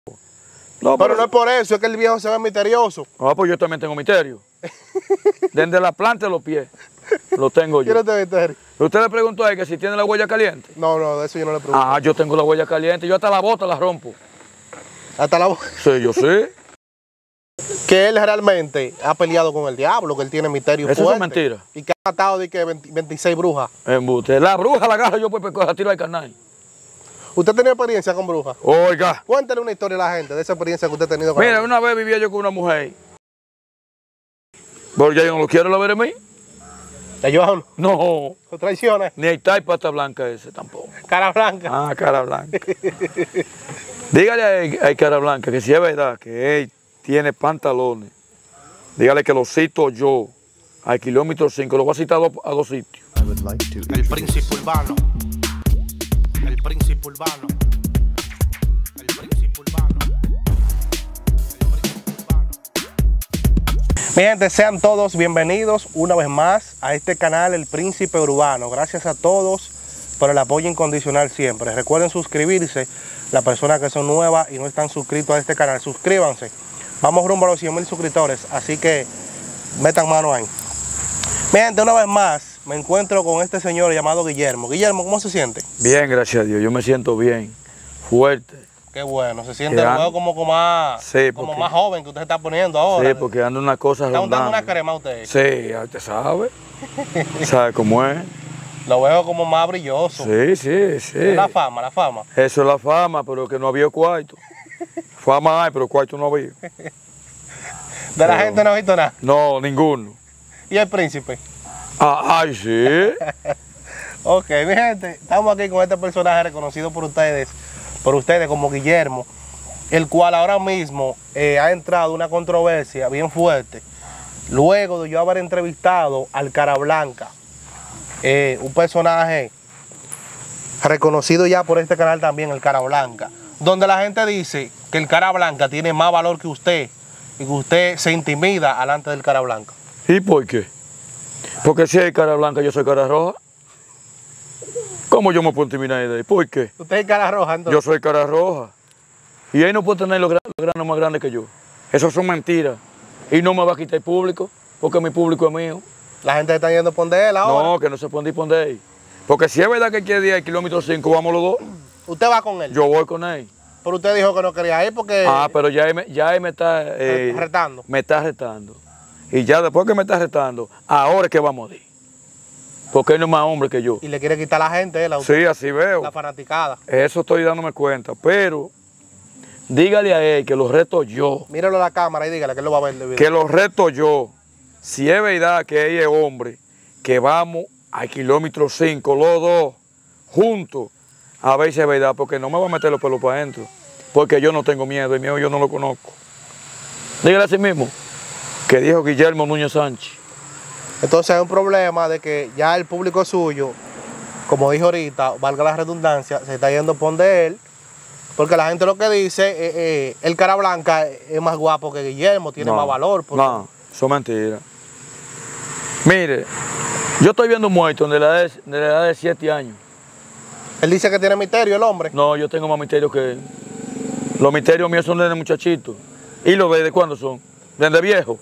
No, pero no es por eso, es que el viejo se ve misterioso. Ah, pues yo también tengo misterio. Desde la planta de los pies lo tengo yo. ¿Quién no te misterio? ¿Usted le preguntó a él que si tiene la huella caliente? No, de eso yo no le pregunto. Ah, yo tengo la huella caliente. Yo hasta la bota la rompo. Hasta la boca. Sí, yo sí. Que él realmente ha peleado con el diablo, que él tiene misterio fuerte. Eso es mentira. Y que ha matado de que 26 brujas. Embuste. La bruja la agarro yo pues la tiro al canal. ¿Usted tiene experiencia con brujas? Oiga. Cuéntale una historia a la gente de esa experiencia que usted ha tenido con Mira, ella. una vez vivía yo con una mujer. Porque yo no lo quiero la ver en mí. ¿Te llevaron? No. ¿Lo traiciones? Ni hay tal pata blanca ese tampoco. Cara blanca. Ah, cara blanca. Dígale a cara blanca que si es verdad que él tiene pantalones, dígale que lo cito yo al kilómetro 5, lo voy a citar a dos sitios. El príncipe urbano. El príncipe urbano. El príncipe urbano. Mi gente, sean todos bienvenidos una vez más a este canal El Príncipe Urbano. Gracias a todos por el apoyo incondicional siempre. Recuerden suscribirse, las personas que son nuevas y no están suscritos a este canal, suscríbanse. Vamos rumbo a los 100,000 suscriptores, así que metan mano ahí. Mi gente, una vez más me encuentro con este señor llamado Guillermo. Guillermo, ¿cómo se siente? Bien, gracias a Dios, yo me siento bien, fuerte. Qué bueno, se siente luego como más, sí, como más joven que usted se está poniendo ahora. Sí, porque anda una cosa ¿Está rondando. untando una crema usted? Sí, ya usted sabe. ¿Sabe cómo es? Lo veo como más brilloso. Sí, sí, sí. Es la fama, la fama. Eso es la fama, pero que no había cuarto. Fama hay, pero cuarto no había. De la gente no ha visto nada. No, ninguno. ¿Y el príncipe? Ah, ay, sí. Ok, mi gente, estamos aquí con este personaje reconocido por ustedes como Guillermo, el cual ahora mismo ha entrado una controversia bien fuerte, luego de yo haber entrevistado al Cara Blanca, un personaje reconocido ya por este canal también, el Cara Blanca, donde la gente dice que el Cara Blanca tiene más valor que usted y que usted se intimida delante del Cara Blanca. ¿Y por qué? Porque si hay cara blanca, yo soy cara roja. ¿Cómo yo me puedo intimidar de ahí? ¿Por qué? ¿Usted es cara roja entonces? Yo soy cara roja. Y él no puede tener los granos más grandes que yo. Eso son mentiras. Y no me va a quitar el público, porque mi público es mío. La gente está yendo por él ahora. No, que no se puede ir por él. Porque si es verdad que quiere ir al kilómetro 5, vamos los dos. ¿Usted va con él? Yo voy con él. Pero usted dijo que no quería ir porque... Ah, pero ya él me está... retando. Me está retando. Y ya después que me está retando, ahora es que vamos a ir. Porque él no es más hombre que yo. Y le quiere quitar a la gente, él, a usted, Sí, así veo. la fanaticada. Eso estoy dándome cuenta. Pero dígale a él que los reto yo. Míralo a la cámara y dígale que él lo va a ver de video. Que los reto yo. Si es verdad que él es hombre, que vamos al kilómetro 5, los dos, juntos, a ver si es verdad. Porque no me va a meter los pelos para adentro. Porque yo no tengo miedo, el miedo yo no lo conozco. Dígale a sí mismo que dijo Guillermo Núñez Sánchez. Entonces hay un problema de que ya el público suyo, como dijo ahorita, valga la redundancia, se está yendo por de él, porque la gente lo que dice, el Cara Blanca es más guapo que Guillermo, tiene más valor. Porque... No, eso es mentira. Mire, yo estoy viendo un muerto de la edad de 7 años. Él dice que tiene misterio el hombre. No, yo tengo más misterio que él. Los misterios míos son desde muchachito. ¿Y los de cuándo son? ¿Desde viejo?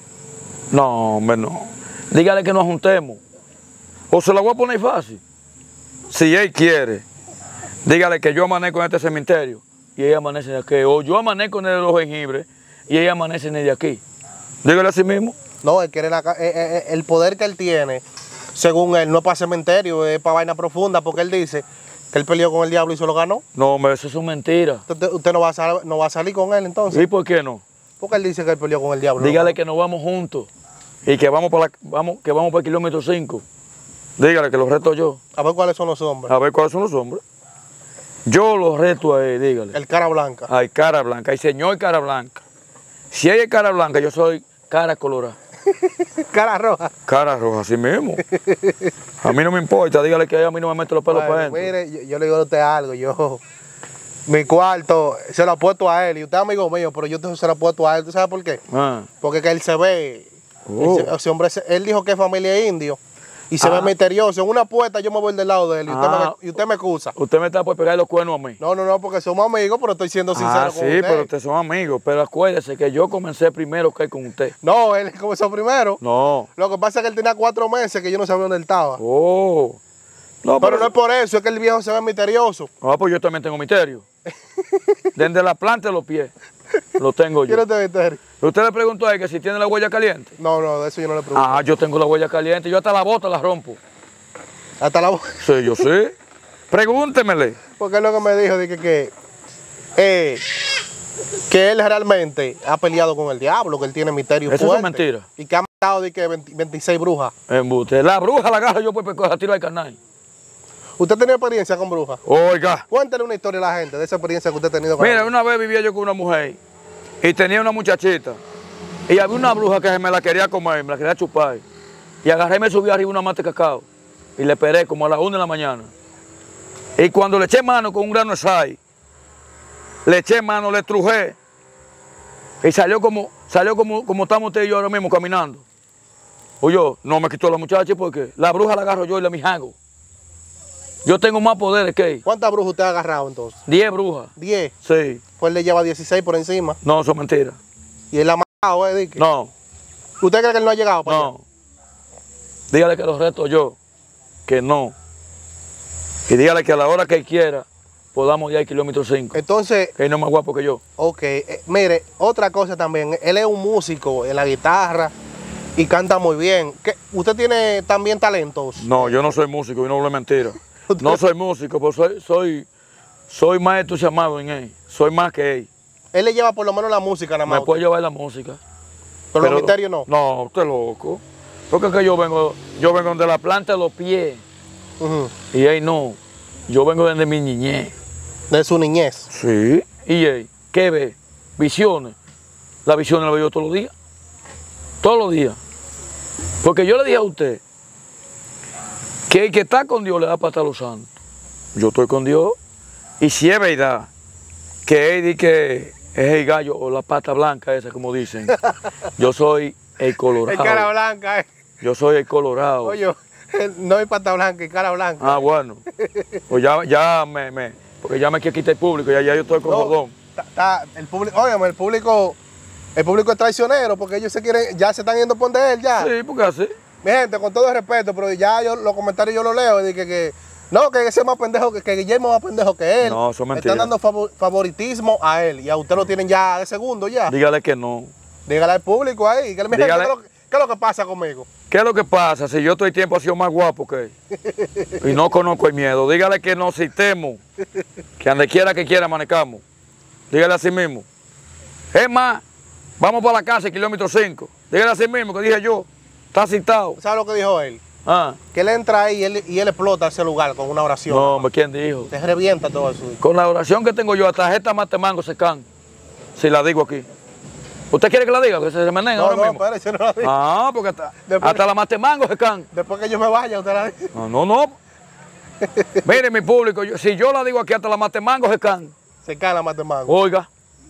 No, hombre, no. Dígale que nos juntemos. O se la voy a poner fácil. Si él quiere, dígale que yo amanezco en este cementerio y ella amanece de aquí. O yo amanezco en el de los jengibres y ella amanece en el de aquí. Dígale así mismo. No, él quiere el poder que él tiene, según él, no es para cementerio, es para vaina profunda, porque él dice que él peleó con el diablo y se lo ganó. No, hombre, eso es mentira. Usted no va a salir con él entonces. ¿Y por qué no? Porque él dice que él peleó con el diablo. Dígale que nos vamos juntos y que vamos para el kilómetro 5. Dígale que los reto yo. A ver cuáles son los hombres. A ver cuáles son los hombres. Yo los reto a él, dígale. El Cara Blanca. Ay, Cara Blanca, ay, señor Cara Blanca. Si ella es Cara Blanca, yo soy cara colorada. Cara roja. Cara roja, así mismo. A mí no me importa, dígale que a mí no me meto los pelos para adentro. Mire, yo le digo a usted algo, mi cuarto se lo apuesto a él, y usted es amigo mío, pero yo se lo apuesto a él, ¿tú sabes por qué? Ah. Porque que él se ve, ese hombre, él dijo que es familia indio, Y se ve misterioso. En una puerta yo me voy del lado de él y usted me excusa. Usted me está por pegar los cuernos a mí. No, porque somos amigos, pero estoy siendo sincero con usted. Sí, pero ustedes son amigos. Pero acuérdese que yo comencé primero que con usted. No, él comenzó primero. No. Lo que pasa es que él tenía 4 meses que yo no sabía dónde él estaba. Oh. No, pero no es por eso, es que el viejo se ve misterioso. Ah, pues yo también tengo misterio. Desde la planta de los pies. Lo tengo yo. ¿Quién no te misterio? ¿Usted le preguntó a él que si tiene la huella caliente? No, de eso yo no le pregunto. Ah, yo tengo la huella caliente. Yo hasta la bota la rompo. ¿Hasta la bota? Sí, yo sí. Pregúntemele. Porque es lo que me dijo, de que él realmente ha peleado con el diablo, que él tiene misterio fuerte. Eso es mentira. Y que ha matado de que 26 brujas. Embuste. La bruja la agarro yo pues a tiro al carnal. ¿Usted ha tenido experiencia con brujas? Oiga. Cuéntale una historia a la gente de esa experiencia que usted ha tenido con Mira, una vez vivía yo con una mujer y tenía una muchachita. Y había una bruja que me la quería comer, me la quería chupar. Y agarré y me subí arriba una mata de cacao. Y le esperé como a las 1 de la mañana. Y cuando le eché mano con un grano de sal, le eché mano, le trujé. Y salió como estamos usted y yo ahora mismo caminando. Oye, no me quitó la muchacha porque la bruja la agarro yo y la mijago. Yo tengo más poderes que él. ¿Cuántas brujas usted ha agarrado entonces? 10 brujas. ¿10? Sí. Pues él le lleva 16 por encima. No, eso es mentira. ¿Y él la ha matado, Dique? No. ¿Usted cree que él no ha llegado para allá? No. Dígale que los reto yo, que no. Y dígale que a la hora que él quiera, podamos ir al kilómetro 5. Entonces... Que él no es más guapo que yo. Ok. Mire, otra cosa también. Él es un músico en la guitarra y canta muy bien. ¿Usted tiene también talentos? No, yo no soy músico y no hablo mentira. No soy músico, pero soy más entusiasmado en él. Soy más que él. Él le lleva por lo menos la música nada más. Me puede llevar la música. Pero los misterios no. No, usted es loco. Porque es que yo vengo de la planta de los pies. Y él no. Yo vengo desde mi niñez. De su niñez. Sí. ¿Y él qué ve? Visiones. Las visiones las veo yo todos los días. Todos los días. Porque yo le dije a usted que el que está con Dios le da para estar los santos. Yo estoy con Dios. Y si es verdad que él dice que es el gallo o la pata blanca esa, como dicen, yo soy el colorado. El cara blanca, Yo soy el colorado. Oye, no hay pata blanca, hay cara blanca. Ah, bueno. Pues porque ya me quiere quitar el público, ya yo estoy con jodón. El público, óyeme, el público es traicionero porque ellos ya se están yendo por de él ya. Sí, porque así. Mi gente, con todo el respeto, pero ya los comentarios yo los leo y dije que ese es más pendejo que Guillermo es más pendejo que él. No, eso es mentira. Están dando favoritismo a él y a usted lo tienen ya de segundo ya. Dígale que no. Dígale al público ahí. ¿Qué es lo que pasa conmigo? ¿Qué es lo que pasa? Si yo estoy tiempo ha sido más guapo que él. Y no conozco el miedo. Dígale que nos citemos. Que donde quiera que quiera manejamos. Dígale así mismo. Es más, vamos para la casa, kilómetro 5. Dígale así mismo que dije yo. Está citado. ¿Sabe lo que dijo él? Ah. Que él entra ahí y él explota ese lugar con una oración. No, hombre, ¿quién dijo? Se revienta todo eso. Con la oración que tengo yo, hasta esta matemango se can. Si la digo aquí. ¿Usted quiere que la diga? Que se meneen ahora mismo. No, espérese, no la diga. Ah, porque hasta la matemango se can. Después que yo me vaya, usted la dice. No. Mire, mi público, si yo la digo aquí, hasta la matemango se can. Se cae la matemango. Oiga.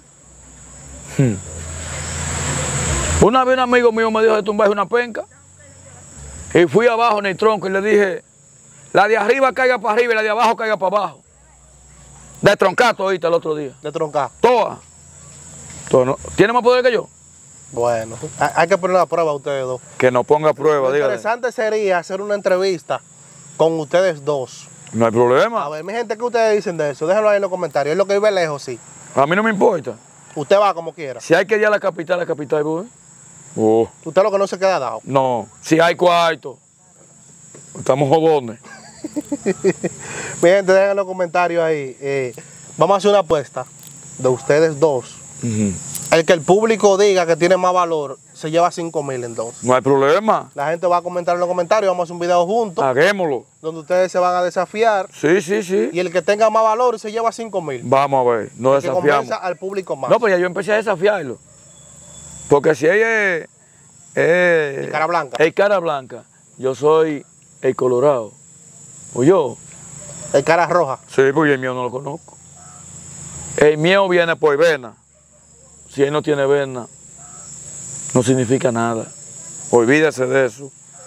Una vez un amigo mío me dijo de tumbarse una penca. Y fui abajo en el tronco y le dije, la de arriba caiga para arriba y la de abajo caiga para abajo. De troncar ahorita el otro día. De troncar. Todas. ¿Tiene más poder que yo? Bueno, hay que poner a prueba a ustedes dos. Que nos ponga a prueba, Lo dígale. interesante sería hacer una entrevista con ustedes dos. No hay problema. A ver, mi gente, ¿qué ustedes dicen de eso? Déjenlo ahí en los comentarios. Es lo que vive lejos, sí. A mí no me importa. Usted va como quiera. Si hay que ir a la capital voy. Usted lo que no se queda dado. No, si hay cuarto. Estamos jodones. Mi gente, dejen en los comentarios ahí. Vamos a hacer una apuesta de ustedes dos. El que el público diga que tiene más valor se lleva 5,000 entonces. No hay problema. La gente va a comentar en los comentarios, vamos a hacer un video juntos. Hagámoslo. Donde ustedes se van a desafiar. Sí. Y el que tenga más valor se lleva 5,000. Vamos a ver, nos Que desafiamos. convenza al público más. No, pues ya yo empecé a desafiarlo. Porque si ella es El cara blanca. el cara blanca, yo soy el colorado. ¿O yo? El cara roja. Sí, porque el mío no lo conozco. El mío viene por vena. Si él no tiene vena, no significa nada. Olvídese de eso.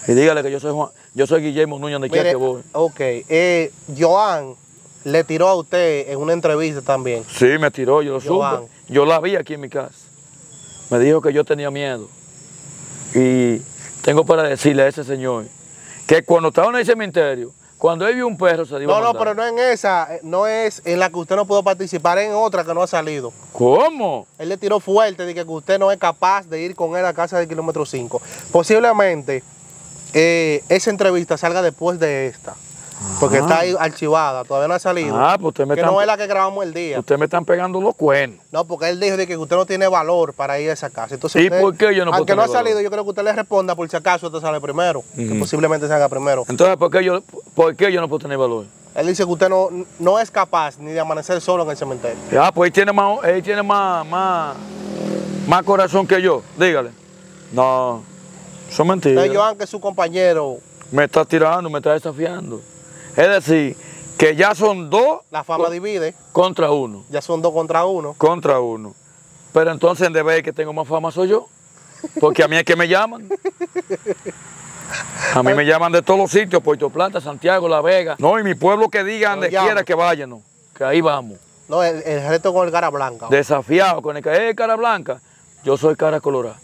Y dígale que yo soy Guillermo Núñez, donde quiera que voy. Ok, Joan le tiró a usted en una entrevista también. Sí, me tiró, yo lo Joan. supe. Yo la vi aquí en mi casa. Me dijo que yo tenía miedo. Y tengo para decirle a ese señor que cuando estaba en el cementerio, cuando él vio un perro se dio No, pero no en esa, no es en la que usted no pudo participar, en otra que no ha salido. ¿Cómo? Él le tiró fuerte de que usted no es capaz de ir con él a casa del kilómetro 5. Posiblemente esa entrevista salga después de esta, porque está ahí archivada, todavía no ha salido. Pues usted me que no es la que grabamos el día. Usted me están pegando los cuernos. No, porque él dijo de que usted no tiene valor para ir a esa casa. Entonces ¿Y usted, por qué yo no puedo aunque no ha tener valor? salido, yo creo que usted le responda por si acaso usted sale primero, que posiblemente salga primero. Entonces, ¿por qué yo no puedo tener valor? Él dice que usted no es capaz ni de amanecer solo en el cementerio. Pues él tiene más corazón que yo, dígale. No, son mentiras. Entonces, Joan, que es su compañero, Me está tirando, me está desafiando. Es decir, que ya son dos la fama divide, contra uno. ya son 2 contra 1. Contra uno. Pero entonces en deber que tengo más fama soy yo. Porque a mí es que me llaman. A mí me llaman de todos los sitios, Puerto Plata, Santiago, La Vega. No, y mi pueblo que diga donde quiera que vayan, no, que ahí vamos. No, el reto con el cara blanca. Desafiado con el que es cara blanca, yo soy cara colorada.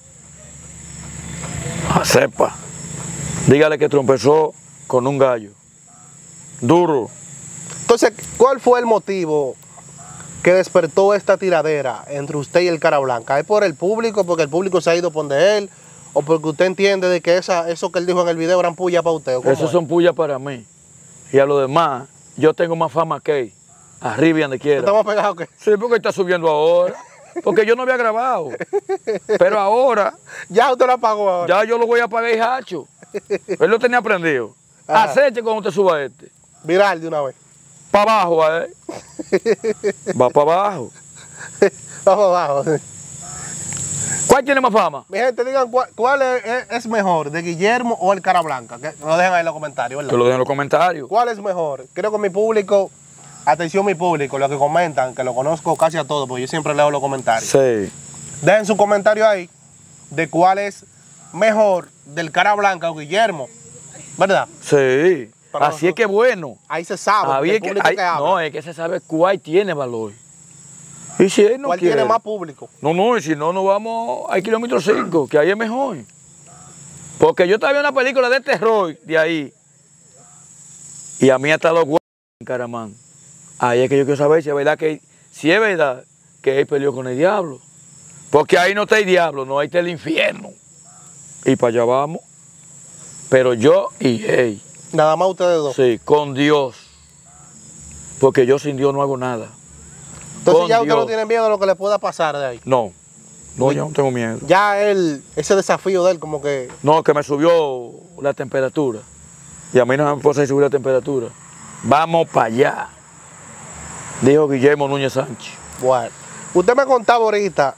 Sepa. Dígale que trompezó con un gallo. Duro. Entonces, ¿cuál fue el motivo que despertó esta tiradera entre usted y el cara blanca? ¿Es por el público, porque el público se ha ido por donde él? ¿O porque usted entiende de que eso que él dijo en el video eran puya para usted? Esos son pullas para mí. Y a los demás, yo tengo más fama que él. Arriba y donde quiera. ¿Estamos pegados qué? Sí, porque está subiendo ahora. Porque yo no había grabado. Pero ahora, Ya usted lo apagó ahora. ya yo lo voy a pagar y hacho. Él lo tenía aprendido. Ajá. Aceche cuando usted suba este. Viral de una vez. Para abajo, va para abajo. Vamos abajo. ¿Cuál tiene más fama? Mi gente, digan cuál es mejor, de Guillermo o el cara blanca. Que lo dejen ahí en los comentarios, ¿verdad? Que lo dejen en los comentarios. ¿Cuál es mejor? Creo que mi público, atención mi público, los que comentan, que lo conozco casi a todos, porque yo siempre leo los comentarios. Sí. Dejen su comentario ahí de cuál es mejor, del cara blanca o Guillermo, ¿verdad? Sí. Para Así es que bueno. Ahí se sabe, el público que habla. No, es que se sabe cuál tiene valor. Y si él no ¿Cuál quiere, tiene más público? No, y si no, nos vamos al kilómetro 5, que ahí es mejor. Porque yo estaba viendo una película de terror de ahí. Y a mí hasta los guardias en Caramán. Ahí es que yo quiero saber si es verdad que él peleó con el diablo. Porque ahí no está el diablo, no, ahí está el infierno. Y para allá vamos. Pero yo y él. Nada más ustedes dos. Sí, con Dios. Porque yo sin Dios no hago nada. Entonces con ya usted Dios. no tiene miedo de lo que le pueda pasar de ahí. No, yo no tengo miedo. Ya ese desafío de él como que... No, que me subió la temperatura. Y a mí no me puede subir la temperatura. Vamos para allá, dijo Guillermo Núñez Sánchez. Bueno, usted me contaba ahorita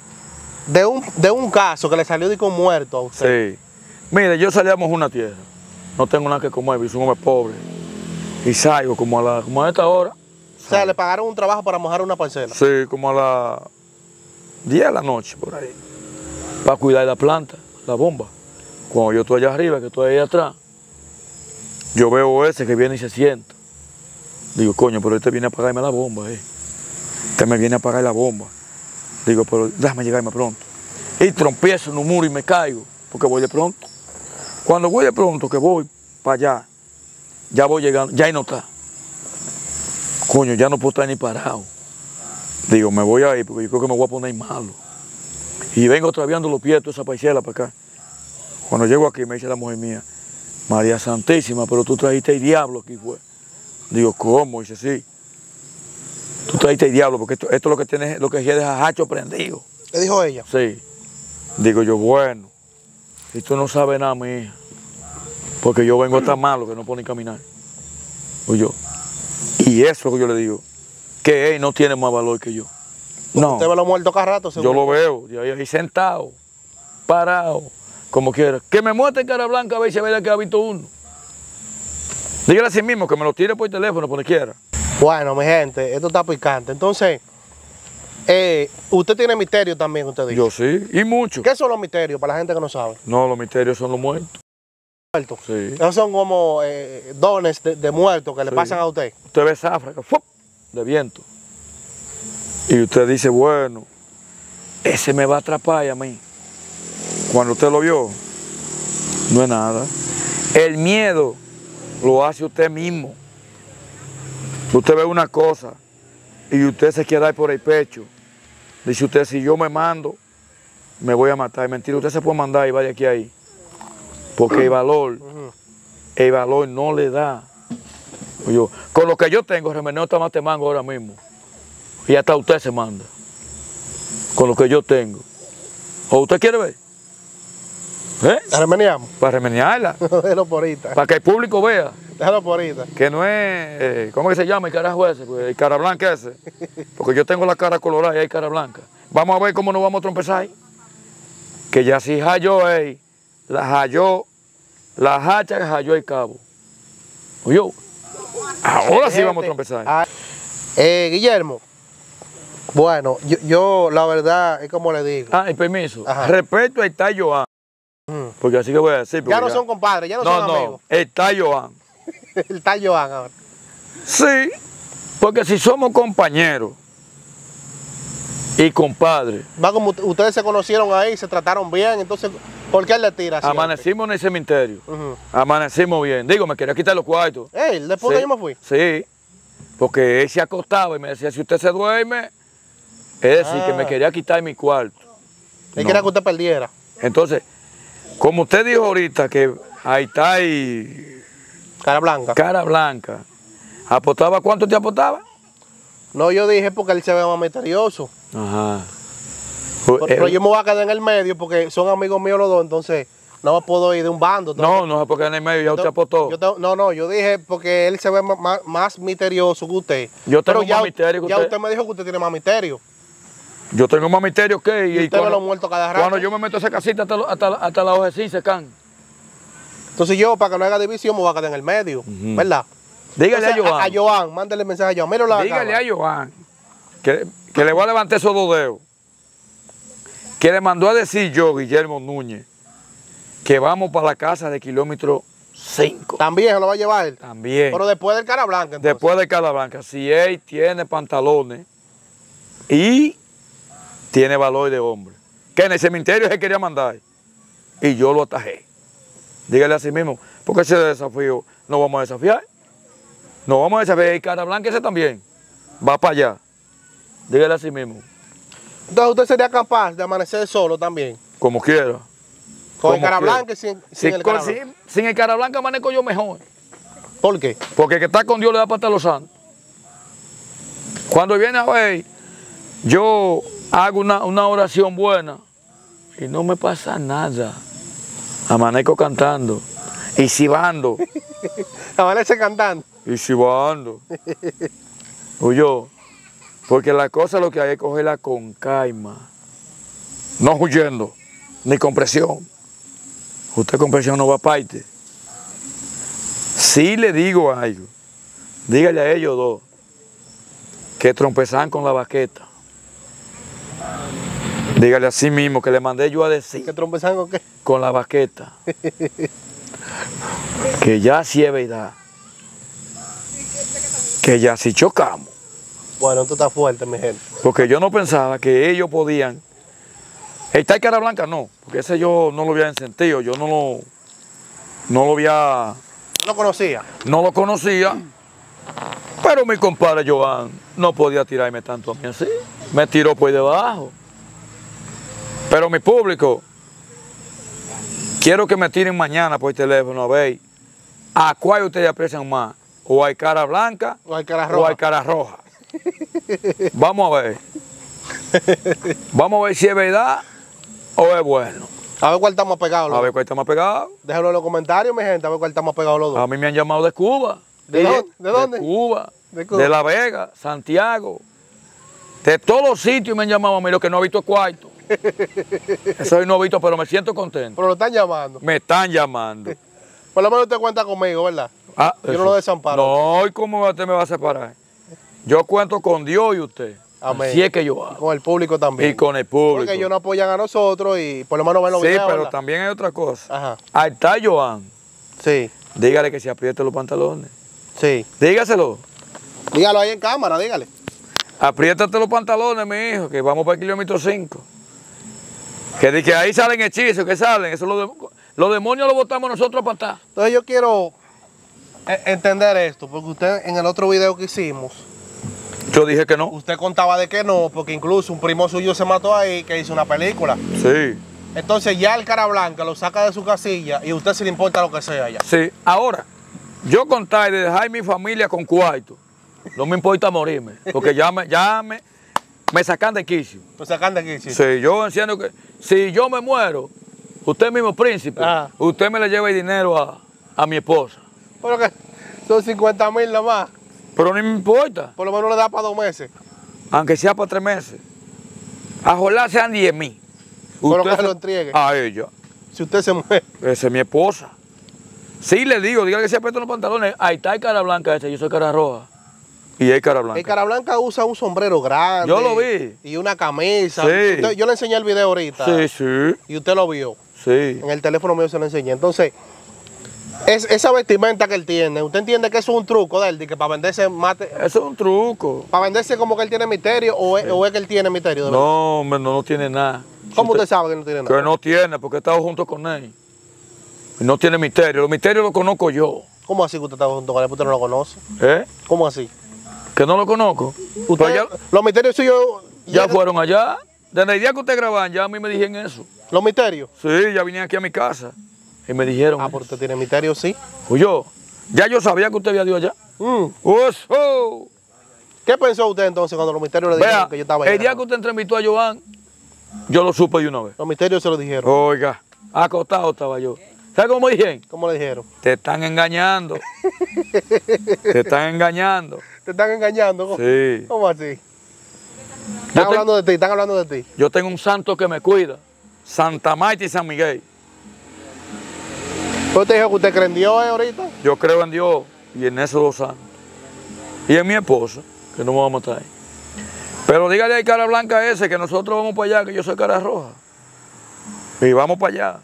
de un caso que le salió de con muerto a usted. Sí. Mire, yo salíamos una tierra. No tengo nada que comer, soy un hombre pobre. Y salgo como a esta hora. O sea, le pagaron un trabajo para mojar una parcela. Sí, como a las 10 de la noche, por ahí. Para cuidar la planta, la bomba. Cuando yo estoy allá arriba, que estoy ahí atrás, yo veo ese que viene y se sienta. Digo, coño, pero este viene a pagarme la bomba, Este me viene a pagar la bomba. Digo, pero déjame llegarme pronto. Y trompiezo en un muro y me caigo, porque voy de pronto. Cuando voy de pronto, que voy para allá, ya voy llegando, ya ahí no está. Coño, ya no puedo estar ni parado. Digo, me voy a ir porque yo creo que me voy a poner malo. Y vengo traviando los pies de esa parcela para acá. Cuando llego aquí me dice la mujer mía, María Santísima, pero tú trajiste el diablo aquí, fue. Digo, ¿cómo? Dice, sí. Tú trajiste el diablo porque esto es lo que tienes, lo que quieres es hacho prendido. ¿Le dijo ella? Sí. Digo yo, bueno, y tú no sabes nada, mi hija, porque yo vengo tan malo que no puedo ni caminar. Oye, y eso es lo que yo le digo, que él no tiene más valor que yo. No, Usted ve lo muerto cada rato, seguro. yo lo veo, y ahí sentado, parado, como quiera. Que me muestre en cara blanca a ver si es verdad que ha visto uno. Dígale a sí mismo que me lo tire por teléfono, por donde quiera. Bueno, mi gente, esto está picante. Entonces, usted tiene misterio también, usted dice. Yo sí, y mucho. ¿Qué son los misterios para la gente que no sabe? No, los misterios son los muertos. muertos. Sí. Esos son como dones de muertos que le Sí. pasan a usted. Usted ve záfraga, ¡fup!, de viento. Y usted dice, bueno, ese me va a atrapar a mí. Cuando usted lo vio, no es nada. El miedo lo hace usted mismo. Usted ve una cosa y usted se quiere dar por el pecho. Dice usted, si yo me mando, me voy a matar. Mentira, usted se puede mandar y vaya aquí ahí. Porque el valor no le da. Yo, con lo que yo tengo, Remeneo está más te mango ahora mismo. Y hasta usted se manda. Con lo que yo tengo. ¿O usted quiere ver? Remeniamos. Para remenearla. Déjalo por ahorita. Para que el público vea Déjalo por ahorita. que no es, ¿cómo que se llama el carajo ese? Pues, el cara blanca ese. Porque yo tengo la cara colorada y hay cara blanca. Vamos a ver cómo nos vamos a trompezar ahí. Que ya si halló, la hacha que halló el cabo. Oye, ahora sí vamos a trompezar. Guillermo, bueno, yo la verdad es como le digo. Ah, y permiso. Ajá. Respecto a Esta Joan, porque así que voy a decir. Ya no son compadres, ya no son amigos. Esta Joan. El tal Joan ahora. Sí, porque si somos compañeros y compadres, Va como ustedes se conocieron ahí, se trataron bien, entonces, ¿por qué él le tira así? amanecimos en el cementerio. Ujú. Amanecimos bien. Digo, me quería quitar los cuartos. Él, después Sí, que yo me fui. Sí, porque él se acostaba y me decía, si usted se duerme, es decir, que me quería quitar mi cuarto. Él No. quería que usted perdiera. Entonces, como usted dijo ahorita que ahí está y Cara blanca. cara blanca, ¿apostaba cuánto te apostaba? No, yo dije porque él se ve más misterioso. Ajá. Pero yo me voy a quedar en el medio porque son amigos míos los dos, entonces no me puedo ir de un bando. No es porque en el medio ya usted apostó. Yo dije porque él se ve más misterioso que usted. Yo tengo Pero más misterio que ya usted. usted me dijo que usted tiene más misterio. Yo tengo más misterio que Y usted ve los muertos cada rato. Cuando yo me meto a esa casita hasta la ojecín se can. Entonces yo, para que no haga división, me voy a quedar en el medio, ¿verdad? Dígale Entonces, a Joan. a Joan, mándale mensaje a Joan. Míralo acá. Dígale a Joan que le voy a levantar esos dos dedos. Que le mandó a decir yo, Guillermo Núñez, que vamos para la casa de kilómetro 5. También se lo va a llevar él. También. Pero después del cara blanca, entonces. Después de Cara Blanca. Si él tiene pantalones y tiene valor de hombre. Que en el cementerio se quería mandar. Y yo lo atajé. Dígale así mismo. Porque ese desafío no vamos a desafiar. No vamos a desafiar. Y Cara Blanca ese también. Va para allá. Dígale así mismo. Entonces usted sería capaz de amanecer solo también. Como quiera. Con el Como cara quiera. blanca y sin el cara blanca. Sin el Cara Blanca amanezco yo mejor. ¿Por qué? Porque el que está con Dios le da para estar los santos. Cuando viene a ver, yo hago una oración buena y no me pasa nada. Amanezco cantando y silbando. Amanece cantando. Y silbando. Huyó. Porque la cosa lo que hay es cogerla con calma. No huyendo, ni con presión. Usted con presión no va a parte. Si le digo algo, dígale a ellos dos que trompezan con la baqueta. Dígale así mismo que le mandé yo a decir ¿Que trompezan con qué? con la baqueta. Que ya sí es verdad. Que ya sí chocamos. Bueno, esto está fuerte, mi gente. Porque yo no pensaba que ellos podían. El tal Cara Blanca no, porque ese yo no lo había sentido, yo no lo había, No conocía. no lo conocía. Pero mi compadre Joan no podía tirarme tanto a mí así. Me tiró por debajo. Pero mi público, quiero que me tiren mañana por el teléfono a ver a cuál ustedes aprecian más. O hay Cara Blanca O hay cara o roja. hay Cara Roja. Vamos a ver. Vamos a ver si es verdad o es bueno. A ver cuál está más pegado. A ver cuál está más pegado. Déjalo en los comentarios, mi gente, a ver cuál está más pegado los dos. A mí me han llamado de Cuba. ¿De dónde? ¿De dónde? De Cuba, De Cuba. de La Vega, Santiago. De todos los sitios me han llamado a mí, lo que no he visto es cuarto. Eso no he visto, pero me siento contento. Pero lo están llamando. Me están llamando. Por lo menos usted cuenta conmigo, ¿verdad? Ah, Yo eso. no lo desamparo. No, ¿y cómo usted me va a separar? Yo cuento con Dios y usted. Amén. Así es que yo hago. Con el público también. Y con el público. Porque ellos no apoyan a nosotros y por lo menos ven los Sí, videos, pero ¿verdad? también hay otra cosa. Ajá. Ahí está Joan. Sí, dígale que se apriete los pantalones. sí. Dígaselo. Dígalo ahí en cámara, dígale. Apriétate los pantalones, mi hijo, que vamos para el kilómetro 5. Que ahí salen hechizos, que salen. Eso los demonios los botamos nosotros para atrás. Entonces yo quiero entender esto, porque usted en el otro video que hicimos, Yo dije que no. usted contaba de que no, porque incluso un primo suyo se mató ahí, que hizo una película. Sí, Entonces ya el cara blanca lo saca de su casilla y a usted se le importa lo que sea ya. sí. Ahora, yo contar de dejar mi familia con cuarto, no me importa morirme, porque ya me sacan de quicio. Lo sacan de aquí, sí. Sí, yo entiendo que si yo me muero, usted mismo príncipe, Ah. usted me le lleva el dinero a mi esposa. Pero que son 50,000 nada más. Pero no me importa, Por lo menos le da para 2 meses. aunque sea para 3 meses. A Jolá sean 10,000. Pero Usted que lo entregue. a ella. Si usted se muere. Esa es mi esposa. Sí, le digo, dígale que se aprieten los pantalones. Ahí está el cara blanca ese, yo soy cara roja. Y él cara blanca. El cara blanca usa un sombrero grande. Yo lo vi. Y una camisa. Sí. Yo le enseñé el video ahorita. Sí, sí, Y usted lo vio. sí. En el teléfono mío se lo enseñé. Entonces, esa vestimenta que él tiene, ¿usted entiende que eso es un truco de él? De que para venderse mate. Eso es un truco. ¿Para venderse como que él tiene misterio o es que él tiene misterio? De verdad? No, hombre, no tiene nada. ¿Cómo Si usted sabe que no tiene nada? Que no tiene, porque he estado junto con él. Y no tiene misterio. Los misterios los conozco yo. ¿Cómo así que usted está junto con él? Usted no lo conoce. ¿Eh? ¿Cómo así? Que no lo conozco. Usted, Pues los misterios suyos. ya fueron allá. Desde el día que ustedes graban, ya a mí me dijeron eso. ¿Los misterios? Sí, ya vine aquí a mi casa. Y me dijeron. Ah, porque usted tiene misterio, sí. Oye, ya yo sabía que usted había ido allá. Mm. ¡Oso! ¿Qué pensó usted entonces cuando los misterios le dijeron Vea, que yo estaba allá? el día que usted entrevistó a Joan, yo lo supe de una vez. Los misterios se lo dijeron. Oiga, acostado estaba yo. ¿Sabes cómo dije? ¿Cómo le dijeron? Te están engañando. Te están engañando. ¿Te están engañando? ¿Cómo, Sí. ¿Cómo así? Yo Están hablando de ti, están hablando de ti. Yo tengo un santo que me cuida. Santa Marta y San Miguel. ¿Usted dijo que usted cree en Dios ahorita? Yo creo en Dios y en esos 2 santos. Y en mi esposa, que no me va a matar. Pero dígale al cara blanca ese que nosotros vamos para allá, que yo soy cara roja. Y vamos para allá.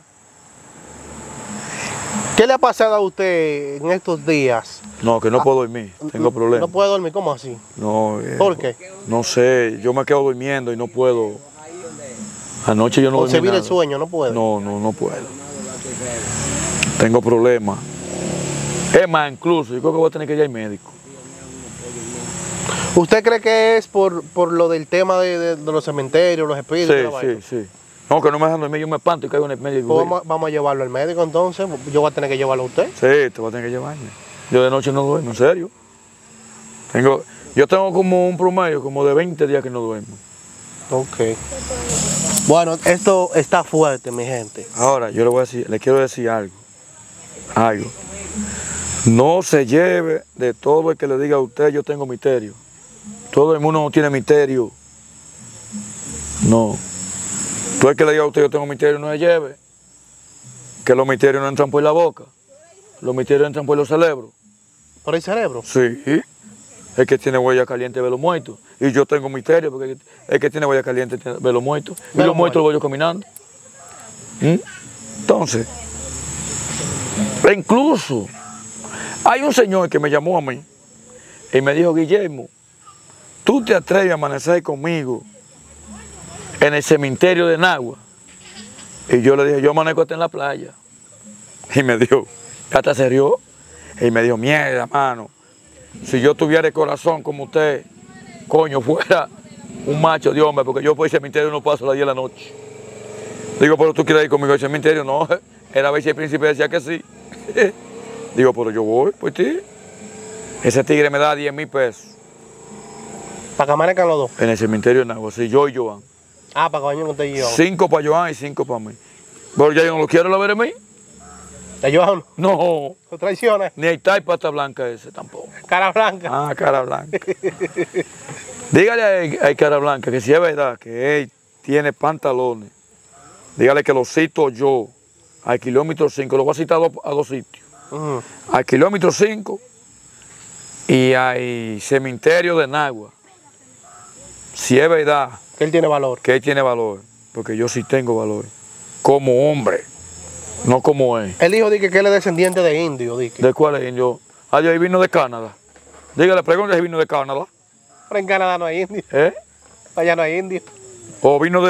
¿Qué le ha pasado a usted en estos días? No, que no puedo dormir. Tengo problemas. No puede dormir, ¿cómo así? No, ¿Por qué? No sé, yo me quedo durmiendo y no puedo. Anoche yo no dormí Concebir nada. el sueño, no puede. No puedo. Tengo problemas. Es más, incluso, yo creo que voy a tener que ir al médico. ¿Usted cree que es por lo del tema de los cementerios, los espíritus? y la vaina? Sí. No, que no me dejan dormir, yo me espanto y caigo en el médico. Pues vamos a llevarlo al médico entonces. Yo voy a tener que llevarlo a usted. Sí, te voy a tener que llevarme. Yo de noche no duermo, en serio. Yo tengo como un promedio, como de 20 días que no duermo. Ok. Bueno, esto está fuerte, mi gente. Ahora, yo le quiero decir algo. No se lleve de todo el que le diga a usted, yo tengo misterio. Todo el mundo no tiene misterio. No. Todo el que le diga a usted, yo tengo misterio, no se lleve. Que los misterios no entran por la boca. Los misterios entran por los cerebros. ¿Por el cerebro? Sí. El que tiene huella caliente ve los muertos. Y yo tengo misterio, porque el que tiene huella caliente ve los muertos. Y Ve los los muertos los voy yo caminando. Entonces, e incluso, hay un señor que me llamó a mí y me dijo, Guillermo, tú te atreves a amanecer conmigo en el cementerio de Nagua. Y yo le dije, yo amanezco hasta en la playa. Y me dijo, hasta se rió. Y me dijo, mierda, mano, si yo tuviera el corazón como usted, coño, fuera un macho de hombre, porque yo por el cementerio no paso las 10 de la noche. Digo, pero tú quieres ir conmigo al cementerio. No, era a ver si el príncipe decía que sí. Digo, pero yo voy por ti. Ese tigre me da 10,000 pesos Para que amanezcan los dos. en el cementerio de Nagua, sí, yo y Joan. Ah, para que vayan usted y yo. 5 para Joan y 5 para mí. Pero ya yo no lo quiero la ver en mí. ¿Te Johan? No, ¿Lo traiciona? ni hay tal pata blanca ese tampoco. Cara blanca. Ah, cara blanca. Dígale a cara blanca que si es verdad que él tiene pantalones, dígale que lo cito yo al kilómetro 5, lo voy a citar a 2 sitios. Ujú. Al kilómetro 5 y al cementerio de Nagua. Si es verdad Que él tiene valor. que él tiene valor, porque yo sí tengo valor, como hombre. No como es. El hijo dice que él es descendiente de indio, dice. ¿De cuál es indio? Ah, ahí vino de Canadá. Dígale, pregúntale si vino de Canadá. Pero en Canadá no hay indio. ¿Eh? Allá no hay indio. O vino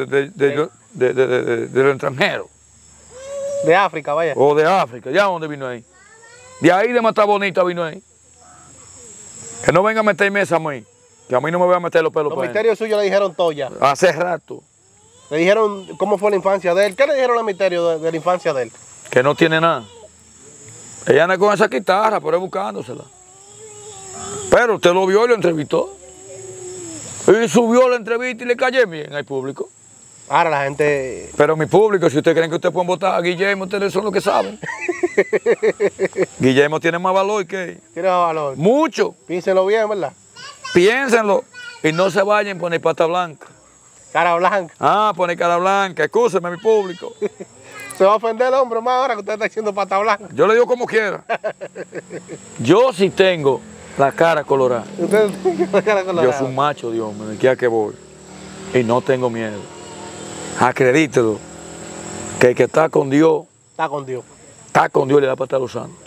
del extranjero. De África, vaya. O de África. ¿Ya dónde vino ahí? De ahí de Mata Bonita vino ahí. Que no venga a meterme esa a mí. Que a mí no me voy a meter los pelos. Los misterios suyos le dijeron todo ya. Hace rato. Le dijeron cómo fue la infancia de él. ¿Qué le dijeron los misterios de la infancia de él? Que no tiene nada. Ella anda con esa guitarra, pero es buscándosela. Pero usted lo vio y lo entrevistó. Y subió la entrevista y le callé bien al público. Ahora la gente... Pero mi público, si ustedes creen que ustedes pueden votar a Guillermo, ustedes son los que saben. Guillermo tiene más valor que... Tiene más valor. Mucho. Piénsenlo bien, ¿verdad? Piénsenlo. Y no se vayan a poner pata blanca. Cara blanca. Ah, poner cara blanca. Excúsenme, mi público. Se va a ofender el hombre más ahora que usted está diciendo pata blanca. Yo le digo como quiera. Yo sí tengo la cara colorada. Usted tiene la cara colorada. Yo soy un macho, Dios mío, de aquí a que voy. Y no tengo miedo. Acredítelo. Que el que está con Dios, Está con Dios. está con Dios y le da para estar los santos.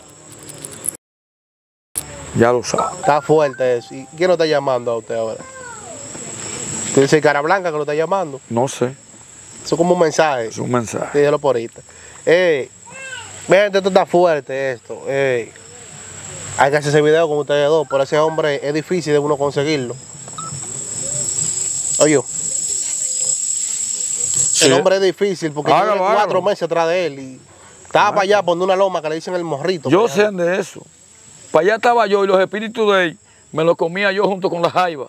Ya lo sabe. Está fuerte eso. ¿Y quién lo está llamando a usted ahora? Usted dice cara blanca que lo está llamando. No sé. Eso es como un mensaje. Es un mensaje. Dígalo por ahorita. Vean, esto está fuerte esto. Hay que hacer ese video con ustedes dos. Por ese hombre es difícil de uno conseguirlo. Oye. Sí. El hombre es difícil porque Hágalo, tiene 4 hágalo. meses atrás de él. Y estaba para allá poniendo una loma que le dicen el morrito. Yo sé de eso. Para allá estaba yo y los espíritus de él me los comía yo junto con la jaiba.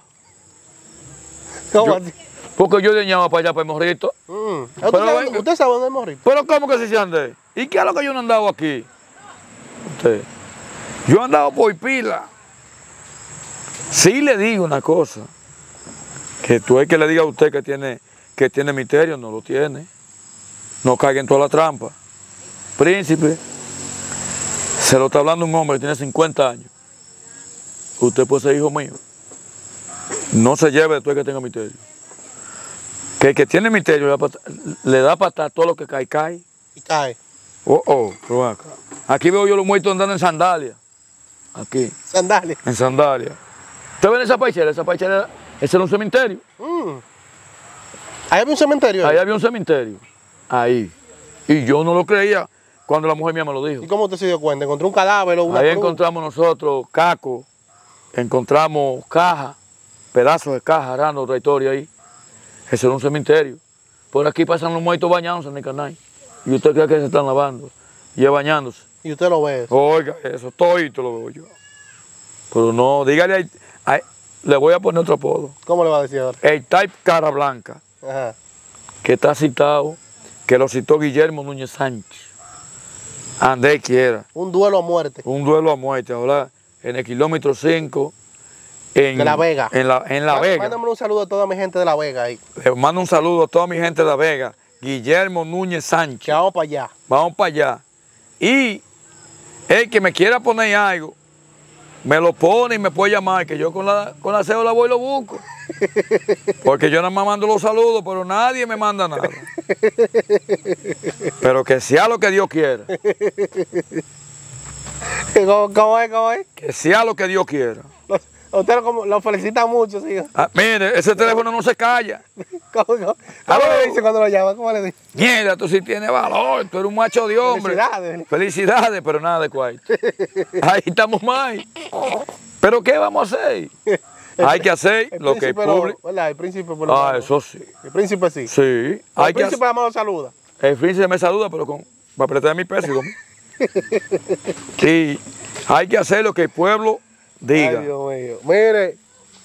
¿Cómo Yo- así? Porque yo leñaba para allá, para el morrito. ¿Usted sabe dónde es el morrito? Pero ¿cómo que se ande? ¿Y qué es lo que yo no he andado aquí? Usted. Yo he andado por pila. Sí le digo una cosa. Que tú es que le diga a usted que tiene misterio, no lo tiene. No caiga en toda la trampa. Príncipe, se lo está hablando un hombre que tiene 50 años. Usted puede ser hijo mío. No se lleve de tú el que tenga misterio. Que el que tiene misterio le da para atrás todo lo que cae, cae. Y cae. Pero ven acá. Aquí veo yo los muertos andando en sandalias. Aquí, Sandalias. en sandalias. ¿Usted ve esa paichera? Esa paichera, ese era un cementerio. Ahí había un cementerio. Ahí había un cementerio. Ahí. Y yo no lo creía cuando la mujer mía me lo dijo. ¿Y cómo usted se dio cuenta? ¿Encontró un cadáver o una Ahí cruz? encontramos nosotros caco, encontramos caja, pedazos de caja, arando otra historia ahí. Ese era un cementerio. Por aquí pasan los muertos bañándose en el canal. Y usted cree que se están lavando y es bañándose. Y usted lo ve. Oiga, eso todito lo veo yo. Pero no, dígale, le voy a poner otro apodo. ¿Cómo le va a decir ahora? El type cara blanca, Ajá. que está citado, que lo citó Guillermo Núñez Sánchez. Ande quiera. Un duelo a muerte. Un duelo a muerte, ahora en el kilómetro 5. En De La Vega. En La Vega. Mándame un saludo a toda mi gente de La Vega ahí. Le mando un saludo a toda mi gente de La Vega. Guillermo Núñez Sánchez. Que vamos para allá. Vamos para allá. Y el que me quiera poner algo, me lo pone y me puede llamar, que yo con la cédula voy y lo busco. Porque yo nada más mando los saludos, pero nadie me manda nada. Pero que sea lo que Dios quiera. ¿Cómo es? Que sea lo que Dios quiera. Usted lo felicita mucho, sí. Ah, mire, ese teléfono no se calla. ¿Cómo le dice cuando lo llama? ¿Cómo le dice? Mierda, tú sí tienes valor, tú eres un macho de hombre. Felicidades. Felicidades, pero nada de cuarto. Ahí estamos mal. ¿Pero qué vamos a hacer? Hay que hacer lo que el público... ¿Verdad? El príncipe por lo menos. Eso sí. El príncipe sí. Sí. El príncipe además lo saluda. El príncipe me saluda, pero para apretar mi peso. Y hay que hacer lo que el pueblo diga. Ay, Dios mío. Mire,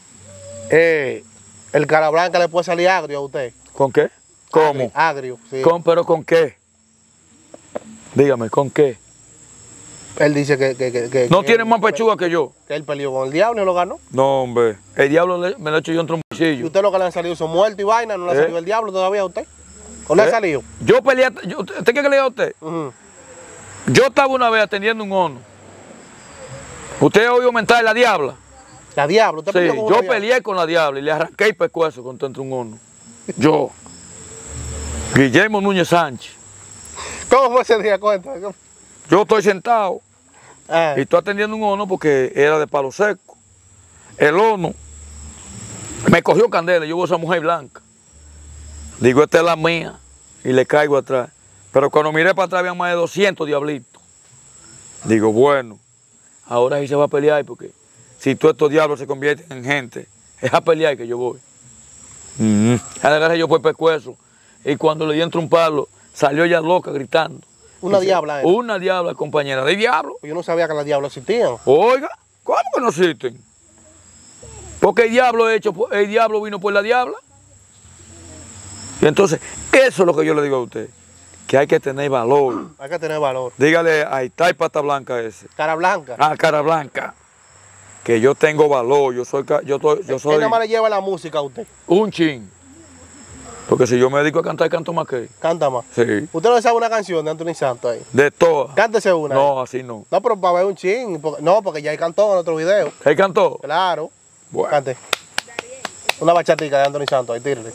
el cara blanca le puede salir agrio a usted. ¿Con qué? ¿Cómo? Agrio, sí. ¿Pero con qué? Dígame, ¿con qué? Él dice que No tiene más pechuga que yo. Que él peleó con el diablo y lo ganó. No, hombre. El diablo me lo he hecho yo en Y trombolsillo. usted lo que le han salido son muertos y vaina, no le ha salido el diablo todavía a usted. ¿O le ha salido? Yo peleé. ¿Usted qué le digo a usted? Ujú. Yo estaba una vez atendiendo un horno. ¿Usted ha oído mentar la diabla? La diablo. ¿Usted Sí, peleó con una yo diabla? peleé con la diabla y le arranqué el pescuezo contra un horno. Yo. Guillermo Núñez Sánchez. ¿Cómo ¿Cómo fue ese día? Cuéntame. Yo estoy sentado Ah, y estoy atendiendo un horno porque era de palo seco. El horno me cogió candela, yo veo a esa mujer blanca. Digo, esta es la mía, y le caigo atrás. Pero cuando miré para atrás había más de 200 diablitos. Digo, bueno, ahora sí se va a pelear, porque si todos estos diablos se convierten en gente, es a pelear que yo voy. Agarré yo por pescuezo, y cuando le di entre un palo, salió ella loca gritando. una Dice, diabla. Una diabla, compañera, de diablo. Yo no sabía que las diablas existían. Oiga, ¿cómo que no existen? Porque el diablo vino por la diabla. Y entonces, eso es lo que yo le digo a usted, que hay que tener valor. Hay que tener valor. Dígale, ahí está el pata blanca ese. Cara blanca. Ah, cara blanca. Que yo tengo valor, yo soy ¿Qué nada más le lleva la música a usted? un chin. Porque si yo me dedico a cantar, canto más que él. Canta más. Sí. ¿Usted no sabe una canción de Anthony Santos ahí? De todas. Cántese una. No, así no. No, pero para ver un chin. No, porque ya él cantó en otro video. ¿Él cantó? Claro. Bueno. Cante. Una bachatica de Anthony Santos, ahí tírale.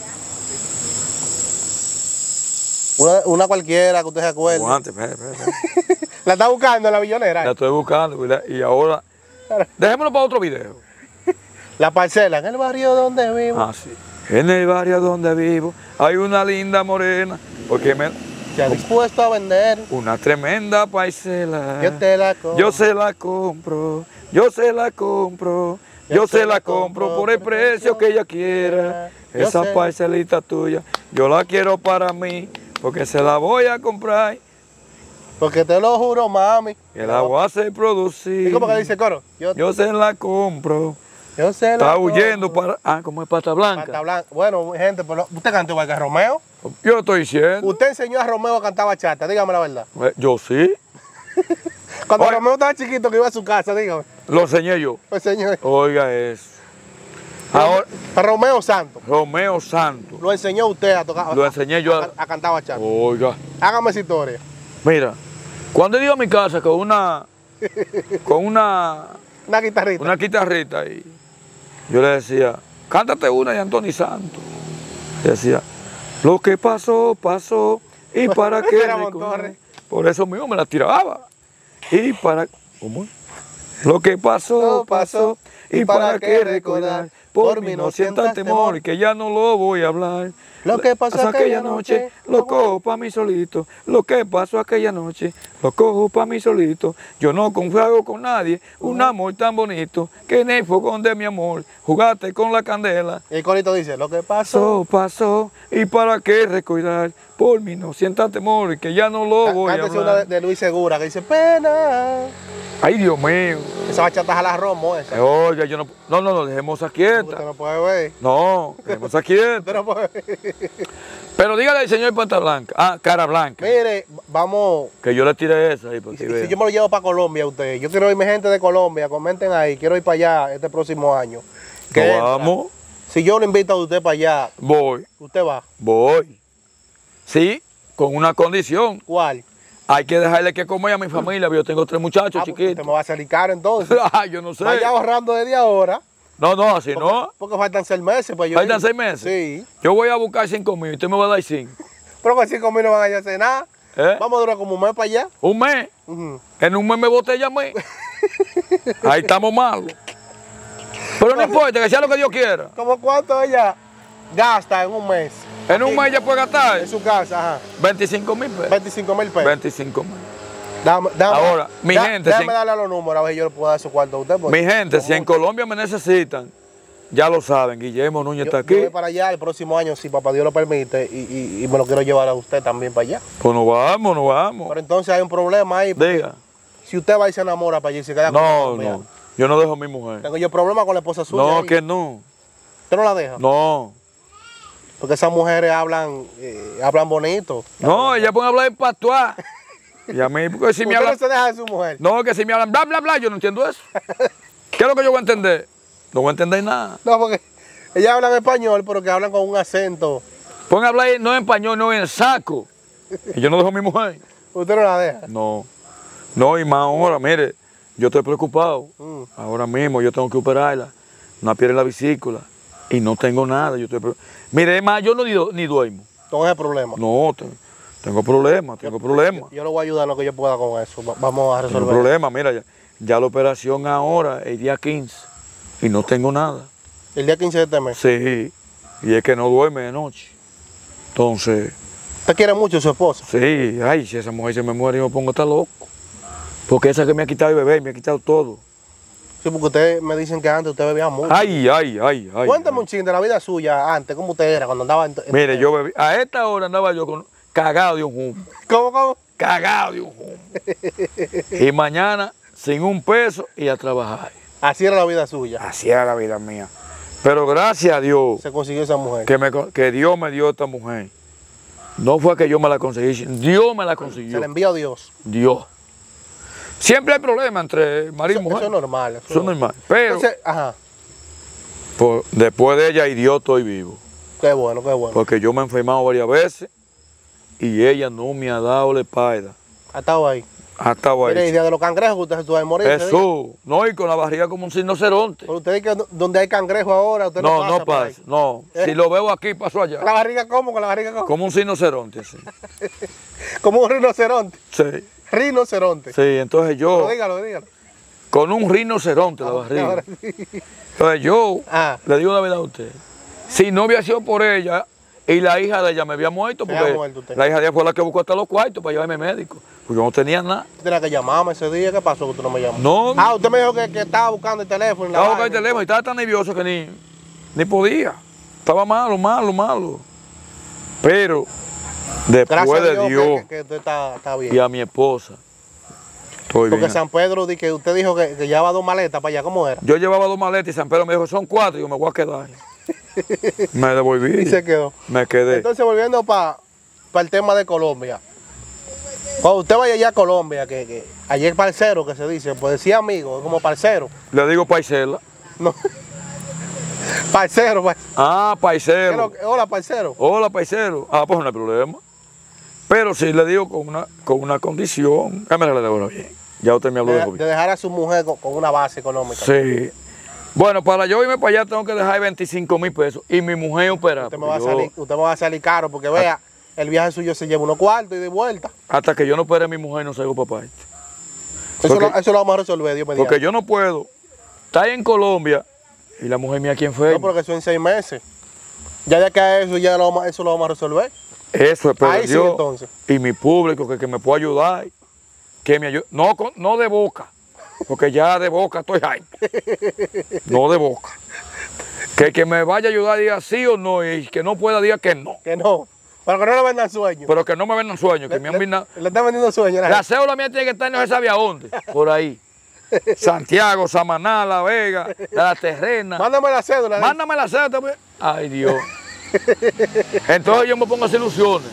Una cualquiera que usted se acuerde. Aguante, espera. La está buscando en la millonera. La estoy buscando y ahora... Dejémoslo para otro video. La parcela, en el barrio donde vivo. Ah, sí. En el barrio donde vivo hay una linda morena, porque me... Se ha dispuesto a vender. Una tremenda parcela. Yo te la compro. Yo se la compro, yo se la compro, yo se la compro por el precio que ella quiera. Yo Esa sé. parcelita tuya, yo la quiero para mí, porque se la voy a comprar, Porque te lo juro, mami. que la voy a hacer producir. ¿Y cómo que dice el coro? Yo se la compro. Yo se la Está compro. huyendo para... Ah, como es pata blanca. Pata blanca. Bueno, gente, pero ¿usted cantó igual que Romeo? Yo estoy diciendo. Usted enseñó a Romeo a cantar bachata, dígame la verdad. Yo sí, Cuando Oye. Romeo estaba chiquito que iba a su casa, dígame. lo enseñé yo. Pues señor. Oiga eso. Ahora, Romeo Santos. Romeo Santos. Lo enseñó usted a tocar. Lo enseñé yo a cantar bachata. Oiga. Hágame esa historia. Mira, cuando yo iba a mi casa con una Una guitarrita. guitarrita y yo le decía, cántate una de Anthony Santos. Y decía, lo que pasó, pasó, y para qué Era recordar. Montorre. Por eso mismo me la tiraba. Y para, ¿cómo es? Lo que pasó, pasó, y para qué recordar. Por mí no sientas temor, que ya no lo voy a hablar. Lo que pasó aquella noche, lo cojo pa' mí solito. Lo que pasó aquella noche, lo cojo pa' mí solito. Yo no confío con nadie, un amor tan bonito, que en el fogón de mi amor, jugaste con la candela. Y el corito dice, lo que pasó. Pasó, y para qué recordar. Por mí no sientas temor, que ya no lo voy a Cántese una hablar. de Luis Segura que dice, pena. Ay, Dios mío. Esa bachata es a la Romo, esa. Oiga, yo no, dejemos esa Usted quieta. no puede ver. No, dejemos esa quieta. Usted no puede ver. Pero dígale al señor Pata Blanca, cara blanca, Mire, vamos. que yo le tiré esa ahí para Y que si vea. yo me lo llevo para Colombia a usted, yo quiero ir mi gente de Colombia, comenten ahí, quiero ir para allá este próximo año. No ¿Qué entra? vamos, Si yo lo invito a usted para allá, voy. usted va. Sí, con una condición. ¿Cuál? Hay que dejarle que comer a mi familia, yo tengo 3 muchachos Usted chiquitos. me va a salir caro entonces. Ay, yo no sé. Vaya ahorrando desde ahora. No, así no. Porque faltan 6 meses. Pues yo ¿Faltan ir. 6 meses? Sí. Yo voy a buscar 5,000 y usted me va a dar 5. Pero con 5,000 no van a hacer nada. ¿Eh? Vamos a durar como un mes para allá. Un mes. Ujú. En un mes me botella a mí. Ahí estamos malos. Pero no importa, que sea lo que Dios quiera. ¿Cómo cuánto ella gasta en un mes? En un mes ya puede gastar En su casa, ajá. 25,000 pesos. 25,000 pesos. 25,000. Dame, Ahora, mi gente, Déjame si- darle los números, a ver si yo le puedo dar su cuarto a usted. porque Mi gente, si en Colombia me necesitan, ya lo saben, Guillermo Núñez está yo aquí. voy para allá el próximo año, si papá Dios lo permite, y me lo quiero llevar a usted también para allá. Pues nos vamos. Pero entonces hay un problema ahí. Diga. Si usted va y se enamora para allí y se queda con No, ella, yo no dejo a mi mujer. tengo yo problemas con la esposa suya. No, ahí. que no. ¿Usted no la deja? No. Porque esas mujeres hablan bonito. No, ella puede hablar en patuá. Y a mí, porque si me ¿Usted no hablan. se deja de su mujer? No, que si me hablan bla, bla, bla, yo no entiendo eso. ¿Qué es lo que yo voy a entender? No voy a entender nada. No, porque ellas hablan español, pero que hablan con un acento. Pueden hablar no en español, no en saco. Y yo no dejo a mi mujer. Usted no la deja. No. No, y más ahora, mire, yo estoy preocupado. Mm. Ahora mismo yo tengo que operarla. Una piedra en la vesícula. Y no tengo nada. Mire, es más, yo no ni duermo. Entonces es el problema. No, Tengo problemas, tengo problemas. Yo lo voy a ayudar en lo que yo pueda con eso. Vamos a Tengo resolver. problemas, mira, ya la operación ahora es el día 15 y no tengo nada. El día 15 de este mes. Sí, y es que no duerme de noche. Entonces, ¿Usted quiere mucho a su esposa? sí, ay, si esa mujer se me muere yo me pongo hasta loco. Porque esa que me ha quitado el bebé, me ha quitado todo. Sí, porque ustedes me dicen que antes usted bebía mucho. Ay. Cuéntame un chingo de la vida suya antes, cómo usted era cuando andaba en... Mire, yo bebí, a esta hora andaba yo cagado de un humo. ¿Cómo? Cagado de un humo. Y mañana sin un peso y a trabajar. Así era la vida suya. Así era la vida mía. Pero gracias a Dios Se consiguió esa mujer. que Dios me dio esta mujer. No fue que yo me la conseguí, Dios me la consiguió. Se le envió a Dios. Dios. Siempre hay problemas entre marido y mujer. Eso es normal. Eso es normal. Pero Entonces, ajá, después de ella y Dios estoy vivo. qué bueno, qué bueno. Porque yo me he enfermado varias veces y ella no me ha dado la espalda. Ha estado ahí. Ha estado Mire, ahí. idea de los cangrejos que usted se tuvo de morir. Jesús. No, y con la barriga como un rinoceronte. Pero usted dice que donde hay cangrejo ahora, usted no pasa. No por ahí. pasa. No. Si lo veo aquí, paso allá. ¿La barriga cómo? ¿Con la barriga cómo? Como un rinoceronte, así. Como un rinoceronte. Sí. Rinoceronte. Sí, entonces yo, Dígalo. con un rinoceronte la barriga. Ahora sí. Entonces yo Ah. le digo la verdad a usted. Si no hubiera sido por ella y la hija de ella me había muerto, Se porque había muerto usted. la hija de ella fue la que buscó hasta los cuartos para llevarme médico. Porque yo no tenía nada. Usted tenía que llamarme ese día. ¿Qué pasó que usted no me llamó? No, Ah, usted me dijo que estaba buscando el teléfono. y la estaba buscando el vaina. teléfono y estaba tan nervioso que ni podía. Estaba malo. Pero después Gracias a de Dios que usted está bien. y a mi esposa, estoy Porque bien. San Pedro, que usted dijo que llevaba 2 maletas para allá. ¿Cómo era? Yo llevaba 2 maletas y San Pedro me dijo, son 4, y yo me voy a quedar. Me devolví. Y se quedó. Me quedé. Entonces, volviendo para el tema de Colombia. Cuando usted vaya allá a Colombia, que allí es parcero, que se dice, pues decía amigo, es como parcero. Le digo paisela. No. Parcero, Ah, paisero. Hola, parcero. Hola, paisero. Ah, pues no hay problema. Pero sí le digo con una condición. Ya me la digo bien. Ya usted me habló de De COVID. dejar a su mujer con una base económica. Sí. Bueno, para yo irme para allá tengo que dejar 25,000 pesos y mi mujer operar. Usted me va a salir caro porque vea, el viaje suyo se lleva unos cuartos y de vuelta. Hasta que yo no opere a mi mujer no salgo papá. Eso lo vamos a resolver, Dios mediante. Porque yo no puedo estar en Colombia y la mujer mía aquí enferma. No, porque eso en 6 meses. Ya de acá a eso, eso lo vamos a resolver. Eso es Ahí sí, Dios entonces. y mi público que me pueda ayudar, que me ayude. No de boca, porque ya de boca estoy ahí. No de boca. Que me vaya a ayudar diga sí o no y que no pueda diga que no. Que no. Para que no le vendan sueños. Pero que no me vendan sueños, que me han venido. Le están vendiendo sueños. La cédula mía tiene que estar no se sabe a dónde, por ahí. Santiago, Samaná, La Vega, La Terrena. Mándame la cédula. Mándame la cédula. Pues. Ay, Dios. Entonces yo me pongo a hacer ilusiones.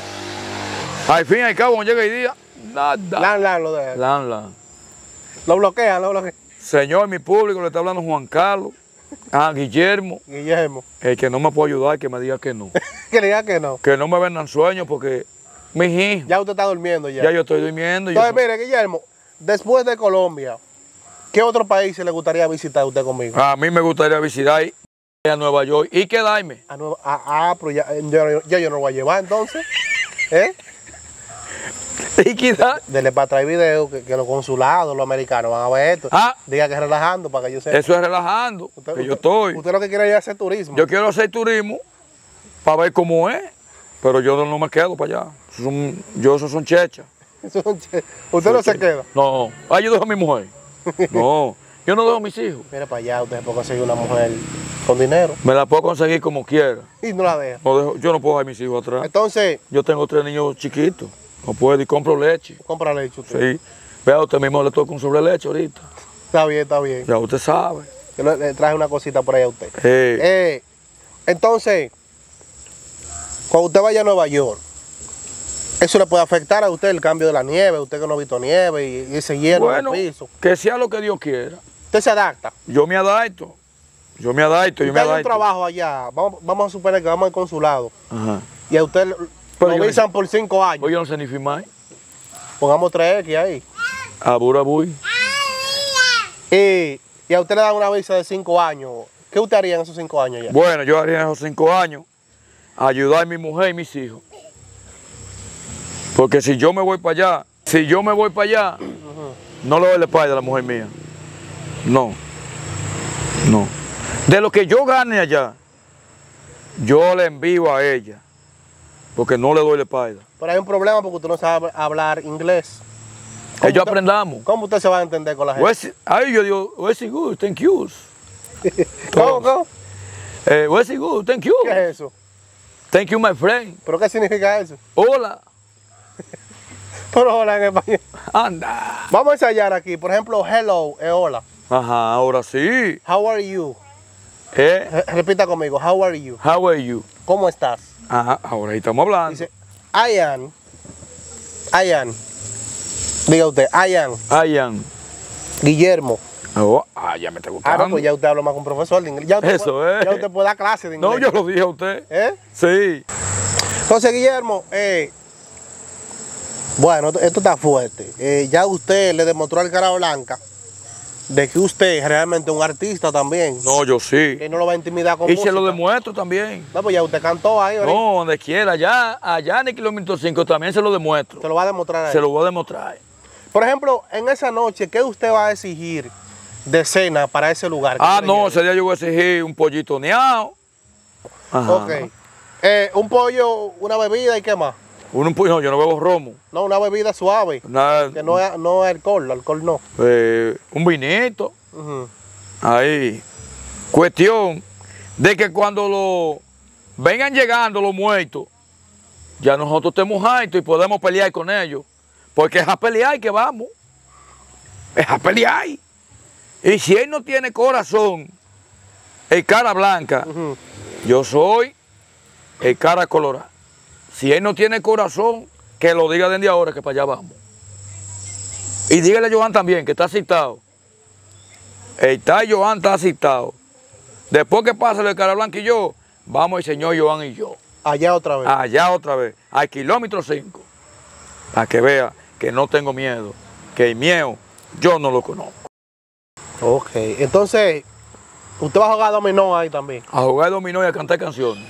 Al fin y al cabo, cuando llega el día, nada. Lo deja. Lan. Lo bloquean. Señor, mi público, le está hablando Juan Carlos, a Guillermo, Guillermo. el que no me puede ayudar, que me diga que no. Que le diga que no. Que no me vendan sueños porque mis hijos, Ya usted está durmiendo ya. ya yo estoy durmiendo. Entonces, mire, Guillermo, después de Colombia, ¿qué otro país le gustaría visitar usted conmigo? A mí me gustaría visitar a Nueva York y quedarme. Pero yo no lo voy a llevar entonces. ¿Eh? Y quedar. Dele para atrás video que los consulados, los americanos van a ver esto. Ah. Diga que es relajando para que yo sepa. Eso es relajando, que yo estoy. Usted lo que quiere es hacer turismo. Yo quiero hacer turismo para ver cómo es, pero yo no me quedo para allá. Esos son chechas. Usted no se queda. No, yo dejo a mi mujer. No, yo no dejo a mis hijos. Mire para allá, usted puede conseguir una mujer con dinero Me la puedo conseguir como quiera. y no la deja. Yo no puedo dejar a mis hijos atrás. Entonces, Yo tengo 3 niños chiquitos. No puedo y compro leche. compra leche usted. Sí. Vea, usted mismo le toca un sobre leche ahorita. Está bien. Ya usted sabe. Yo le traje una cosita por ahí a usted. Sí. Entonces, cuando usted vaya a Nueva York, ¿eso le puede afectar a usted el cambio de la nieve? Usted que no ha visto nieve y ese hielo Bueno, en el piso. que sea lo que Dios quiera. Usted se adapta. Yo me adapto. Usted hay un trabajo allá. Vamos a suponer que vamos al consulado. Ajá. Y a usted Pero lo yo visan por 5 años. Pues yo no sé ni firmar. Pongamos 3X ahí. Aburabuy. Y a usted le dan una visa de 5 años. ¿Qué usted haría en esos 5 años ya? Bueno, yo haría en esos 5 años ayudar a mi mujer y mis hijos. Porque si yo me voy para allá, no le doy la espalda a la mujer mía. No. No. De lo que yo gane allá, yo le envío a ella. Porque no le doy la espalda. Pero hay un problema porque usted no sabe hablar inglés. Ellos aprendamos. ¿Cómo usted se va a entender con la gente? Ahí yo digo, where's it good? Thank you. ¿Cómo? Where's it good? Thank you. ¿Qué es eso? Thank you, my friend. ¿Pero qué significa eso? Hola. Pero hola en español. Anda. Vamos a ensayar aquí. Por ejemplo, hello es hola. Ajá, ahora sí. How are you? Repita conmigo. How are you? How are you? ¿Cómo estás? Ajá, ahora ahí estamos hablando. Dice, I am. Diga usted, I am. Guillermo. Oh, ya me está gustando. Ah, no, pues ya usted habla más con un profesor de inglés. Ya usted Eso puede, es. Ya usted puede dar clase de inglés. No, yo lo dije a usted. Sí. Entonces, Guillermo, bueno, esto está fuerte. Ya usted le demostró al Cara Blanca de que usted es realmente un artista también. No, yo sí. Que no lo va a intimidar con Y música. se lo demuestro también. No, pues ya usted cantó ahí. ¿verdad? No, donde quiera. Allá en el kilómetro 5 también se lo demuestro. Se lo va a demostrar ahí. Se lo voy a demostrar. Por ejemplo, en esa noche, ¿qué usted va a exigir de cena para ese lugar? No, ese día yo voy a exigir un pollito neado. Ajá. Ok. Un pollo, una bebida y qué más. No, yo no bebo romo. No, una bebida suave. Que no es alcohol no. Un vinito. Ujú. Ahí. Cuestión de que cuando vengan llegando los muertos, ya nosotros estemos altos y podemos pelear con ellos. Porque es a pelear que vamos. Es a pelear. Y si él no tiene corazón, el Cara Blanca, yo soy el Cara Colorada. Si él no tiene corazón, que lo diga desde ahora, que para allá vamos. Y dígale a Joan también, que está citado. Joan está citado. Después que pase el Cara Blanca y yo, vamos el señor Joan y yo. Allá otra vez. Allá otra vez, al kilómetro 5. Para que vea que no tengo miedo. Que el miedo, yo no lo conozco. Ok, entonces, usted va a jugar dominó ahí también. A jugar dominó y a cantar canciones.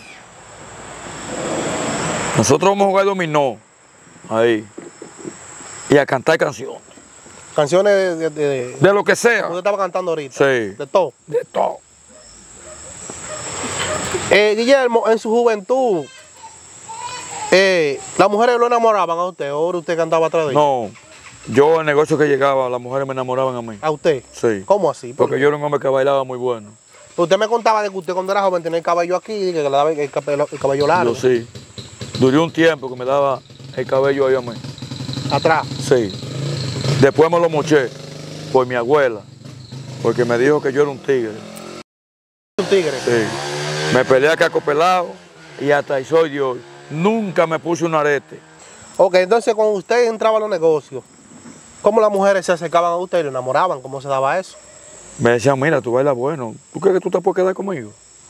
Nosotros vamos a jugar dominó ahí y a cantar canciones. Canciones de lo que sea. Usted estaba cantando ahorita. Sí. De todo. De todo. Guillermo, en su juventud, ¿las mujeres lo enamoraban a usted o usted cantaba atrás de ellas? No, yo el negocio que llegaba, las mujeres me enamoraban a mí. ¿A usted? Sí. ¿Cómo así? Porque yo era un hombre que bailaba muy bueno. Usted me contaba de que usted cuando era joven tenía el cabello aquí y que le daba el cabello largo. Yo sí. Duré un tiempo que me daba el cabello ahí a mí. ¿Atrás? Sí. Después me lo moché por mi abuela, porque me dijo que yo era un tigre. ¿Un tigre? Sí. Me peleé a caco pelado y hasta ahí soy Dios. Nunca me puse un arete. Ok, entonces cuando usted entraba a los negocios, ¿cómo las mujeres se acercaban a usted y lo enamoraban? ¿Cómo se daba eso? Me decían, mira, tú bailas bueno. ¿Tú crees que tú te puedes quedar conmigo?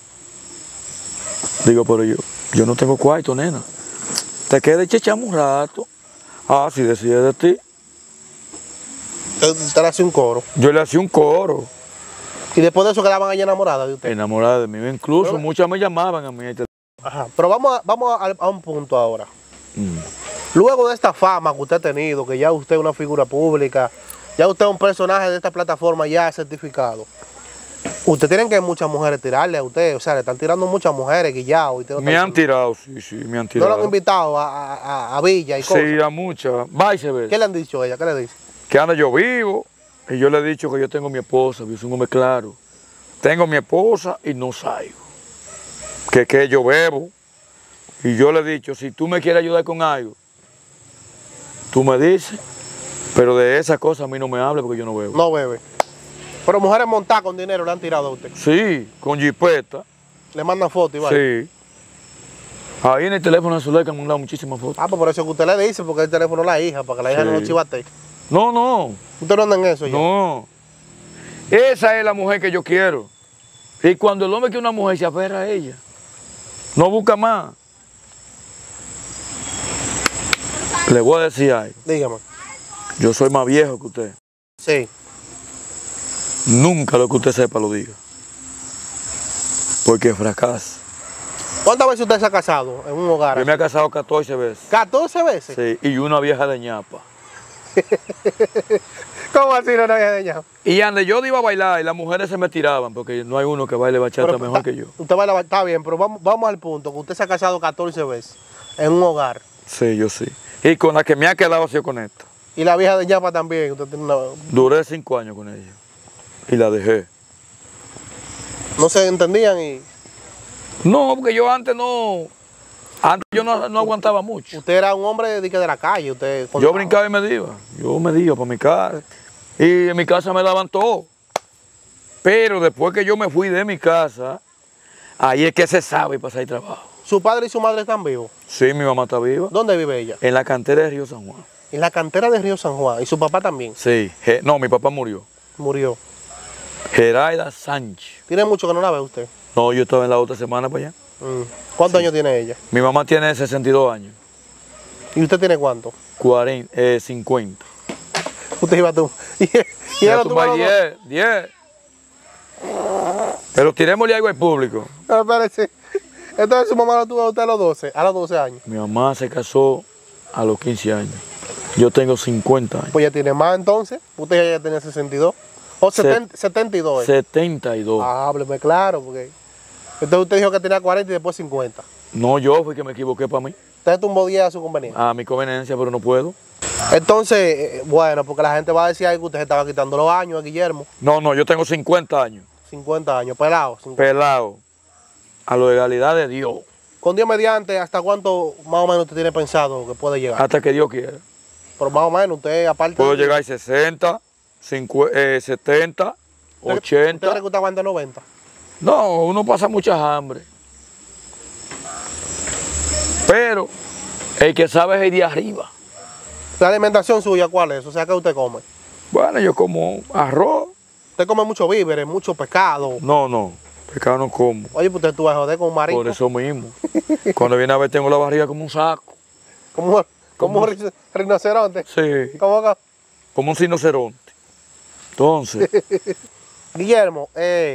Digo, pero yo no tengo cuarto, nena. Te quedas chechando un rato. Ah, si decides de ti. Usted le hacía un coro. Yo le hacía un coro. Y después de eso quedaban ahí enamoradas de usted. Enamorada de mí. Incluso Pero, muchas me llamaban a mí. Ajá. Pero vamos a un punto ahora. Luego de esta fama que usted ha tenido, que ya usted es una figura pública, ya usted es un personaje de esta plataforma ya certificado. Usted tiene que muchas mujeres tirarle a usted, o sea, le están tirando muchas mujeres guillados. Me han tirado, sí, me han tirado. ¿No lo han invitado a Villa y cosas? Sí, a muchas. Va y se ve. ¿Qué le han dicho a ella? ¿Qué le dice? Que anda yo vivo y yo le he dicho que yo tengo mi esposa, yo soy un hombre claro. Tengo mi esposa y no salgo. Que yo bebo. Y yo le he dicho, si tú me quieres ayudar con algo, tú me dices, pero de esas cosas a mí no me hables porque yo no bebo. No bebe. Pero mujeres montadas con dinero le han tirado a usted. Sí, con jipeta. Le mandan fotos y vaya. Sí. Ahí en el teléfono de celular que me han dado muchísimas fotos. Ah, pues por eso que usted le dice, porque el teléfono es la hija, para que la hija no lo chivate. No. ¿Usted no anda en eso ya? No. Esa es la mujer que yo quiero. Y cuando el hombre quiere una mujer se aferra a ella. No busca más. Le voy a decir algo. Dígame. Yo soy más viejo que usted. Sí. Nunca lo que usted sepa lo diga. Porque fracasa. ¿Cuántas veces usted se ha casado en un hogar? Yo me he casado 14 veces. ¿14 veces? Sí, y una vieja de ñapa. ¿Cómo así no había de ñapa? Y donde yo iba a bailar y las mujeres se me tiraban, porque no hay uno que baile bachata mejor que yo. Usted baila, está bien, pero vamos al punto, que usted se ha casado 14 veces en un hogar. Sí, yo sí. Y con la que me ha quedado ha sido con esta. Y la vieja de ñapa también. Usted tiene una... Duré 5 años con ella. Y la dejé. No se entendían y... No, porque yo antes no... Antes yo no aguantaba mucho. Usted era un hombre de la calle. Usted Yo brincaba y me iba. Yo me iba para mi casa. Y en mi casa me daban todo. Pero después que yo me fui de mi casa, ahí es que se sabe pasar el trabajo. ¿Su padre y su madre están vivos? Sí, mi mamá está viva. ¿Dónde vive ella? En la cantera de Río San Juan. En la cantera de Río San Juan. ¿Y su papá también? Sí. No, mi papá murió. Murió. Geraida Sánchez. ¿Tiene mucho que no la ve usted? No, yo estaba en la otra semana para allá. ¿Cuántos años tiene ella? Mi mamá tiene 62 años. ¿Y usted tiene cuánto? 50. Usted iba tú. Y Ya él tú lo vas tuvo 10. Pero tirémosle algo al público. No, espérese. Entonces su mamá lo tuvo a usted a los 12 años. Mi mamá se casó a los 15 años. Yo tengo 50 años. Pues ya tiene más entonces. Usted ya tenía 62. O 72. 72. Ah, hábleme claro, porque... Entonces usted dijo que tenía 40 y después 50. No, yo fui que me equivoqué para mí. Usted tumbó 10 a su conveniencia. A mi conveniencia, pero no puedo. Entonces, bueno, porque la gente va a decir algo que usted se estaba quitando los años a Guillermo. No, yo tengo 50 años. 50 años, pelado. 50. Pelado. A la legalidad de Dios. Con Dios mediante, ¿hasta cuánto más o menos usted tiene pensado que puede llegar? Hasta que Dios quiera. Pero más o menos, usted aparte... Puedo llegar a 60, 70, ¿Usted 80. cree que usted aguanta 90? No, uno pasa mucha hambre. Pero el que sabe es el de arriba. ¿La alimentación suya cuál es? O sea, ¿qué usted come? Bueno, yo como arroz. Usted come mucho víveres, mucho pescado. No, pescado no como. Oye, pues usted tú vas a joder con un marisco. Por eso mismo. Cuando viene a ver tengo la barriga como un saco. Como un rinoceronte. Sí, ¿Cómo? como un rinoceronte. Entonces, Guillermo,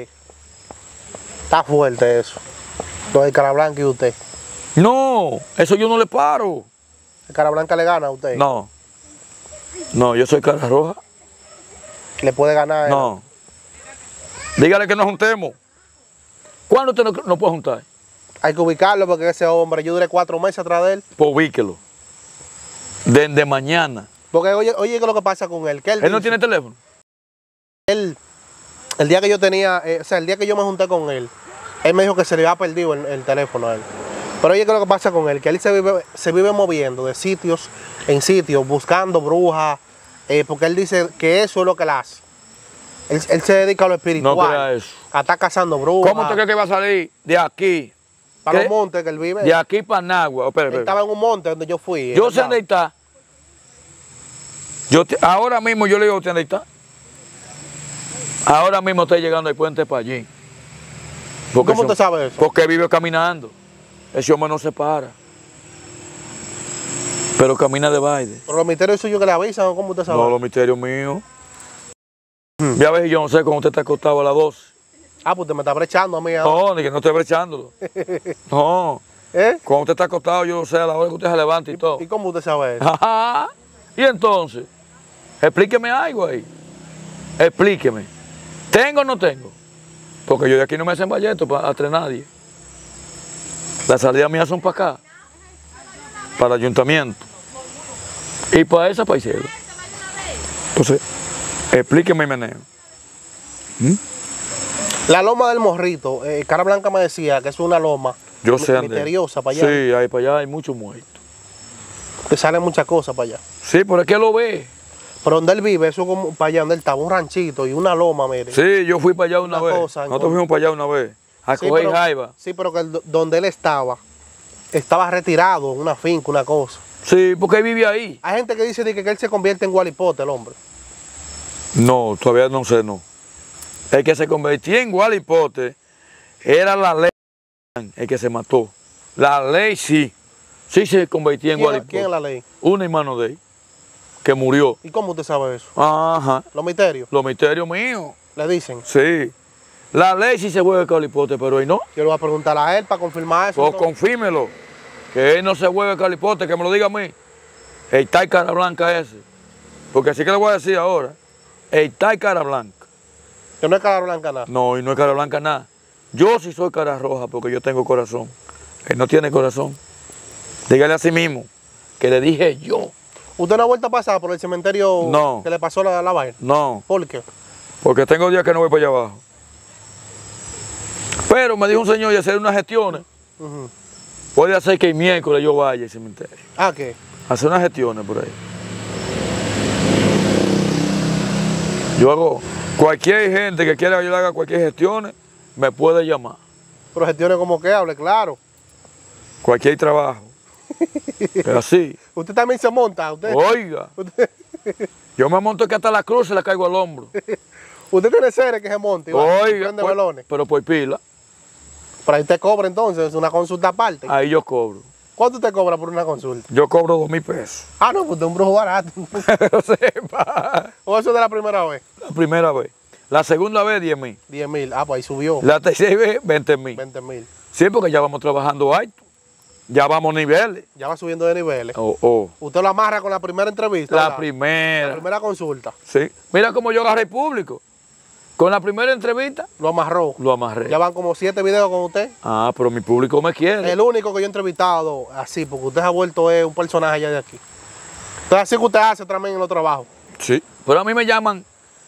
está fuerte eso. Lo de cara blanca y usted. no, eso yo no le paro. ¿El cara blanca le gana a usted? No, yo soy cara roja. ¿Le puede ganar? No. Dígale que nos juntemos. ¿Cuándo usted no puede juntar? Hay que ubicarlo porque ese hombre, yo duré 4 meses atrás de él. Pues ubíquelo. Desde mañana. Porque oye, ¿qué es lo que pasa con él? Que ¿Él no tiene teléfono? El día que yo tenía, el día que yo me junté con él me dijo que se le había perdido el teléfono a él. Pero oye, ¿qué es lo que pasa con él? Que él se vive moviendo de sitios en sitios, buscando brujas, porque él dice que eso es lo que él hace. Él se dedica a lo espiritual. No crea eso. A estar cazando brujas. ¿Cómo usted cree que va a salir de aquí? Para ¿Qué? los montes que él vive. De aquí para Nagua. Él estaba en un monte donde yo fui. Yo sé dónde está. Ahora mismo yo le digo a usted dónde está. Ahora mismo estoy llegando al puente para allí. ¿Cómo usted sabe eso? Porque vive caminando. Ese hombre no se para. Pero camina de baile. Pero los misterios suyos que le avisan, ¿cómo usted sabe? No, los misterios míos. Ya ves, yo no sé cómo usted está acostado a las 12. Ah, pues usted me está brechando a mí ahora. No, ni que no esté brechándolo. No. ¿Eh? Cuando usted está acostado, yo sé a la hora que usted se levanta y todo. ¿Y cómo usted sabe eso? Ajá. Y entonces, explíqueme algo ahí. Explíqueme. ¿Tengo o no tengo? Porque yo de aquí no me hacen valleto para entre nadie. Las salidas mías son para acá, para el ayuntamiento. Y para esa paisera. Entonces, explíqueme el meneo. La loma del Morrito, Cara Blanca me decía que es una loma Yo sé, Andrés. misteriosa para allá. Sí, ahí para allá hay muchos muertos. Que salen muchas cosas para allá. Sí, pero es que lo ve. Pero donde él vive, eso como para allá donde él estaba, un ranchito y una loma, mire. Sí, yo fui para allá una vez. cosa, Nosotros fuimos para allá una vez. A Sí, coger pero- jaiba. Sí, pero que donde él estaba retirado en una finca, una cosa. Sí, porque él vive ahí. Hay gente que dice que él se convierte en Gualipote, el hombre. No, todavía no sé, no. El que se convirtió en Gualipote era la ley, el que se mató. La ley sí. Sí se convirtió en Gualipote. ¿Quién es la ley? Un hermano de él, que murió. ¿Y cómo usted sabe eso? Ajá. Los misterios, Los misterios míos. le dicen. Sí. La ley sí se juega calipote, pero él no. Yo le voy a preguntar a él para confirmar eso. Pues ¿no? confírmelo, que él no se juega calipote, que me lo diga a mí. El Tai Cara Blanca ese. Porque así que le voy a decir ahora. El Tai Cara Blanca. Que no es cara blanca nada. No, y no es cara blanca nada. Yo sí soy cara roja porque yo tengo corazón. Él no tiene corazón. Dígale a sí mismo que le dije yo. ¿Usted no ha vuelto a pasar por el cementerio No. que le pasó la vaina? No, ¿Por qué? porque tengo días que no voy para allá abajo. Pero me dijo un señor y hacer unas gestiones. Ujú. Puede hacer que el miércoles yo vaya al cementerio. Ah, ¿qué? Hacer unas gestiones por ahí. Yo hago, cualquier gente que quiera que yo le haga cualquier gestión, me puede llamar. Pero gestiones como que hable, claro. Cualquier trabajo. Es así. Usted también se monta, usted. Oiga, yo me monto que hasta la cruz se la caigo al hombro. Usted tiene seres que se monte. Oiga, Prende pues, velones. pero por pila, Pero ahí te cobra entonces, es una consulta aparte. ahí yo cobro. ¿Cuánto te cobra por una consulta? Yo cobro 2,000 pesos. Ah, no, pues usted es un brujo barato. Pero sepa, ¿O eso de la primera vez? la primera vez. La segunda vez 10,000. 10,000. Ah, pues ahí subió. La tercera vez 20,000. 20,000. Sí, porque ya vamos trabajando alto. Ya vamos niveles. Ya va subiendo de niveles. Usted lo amarra con la primera entrevista. La ¿verdad? La primera. primera consulta. Sí. Mira cómo yo agarré el público. Con la primera entrevista, Lo amarró. lo amarré. Ya van como 7 videos con usted. Ah, pero mi público me quiere. El único que yo he entrevistado así, porque usted se ha vuelto un personaje ya de aquí. Entonces así que usted hace también en los trabajos. Sí. Pero a mí me llaman,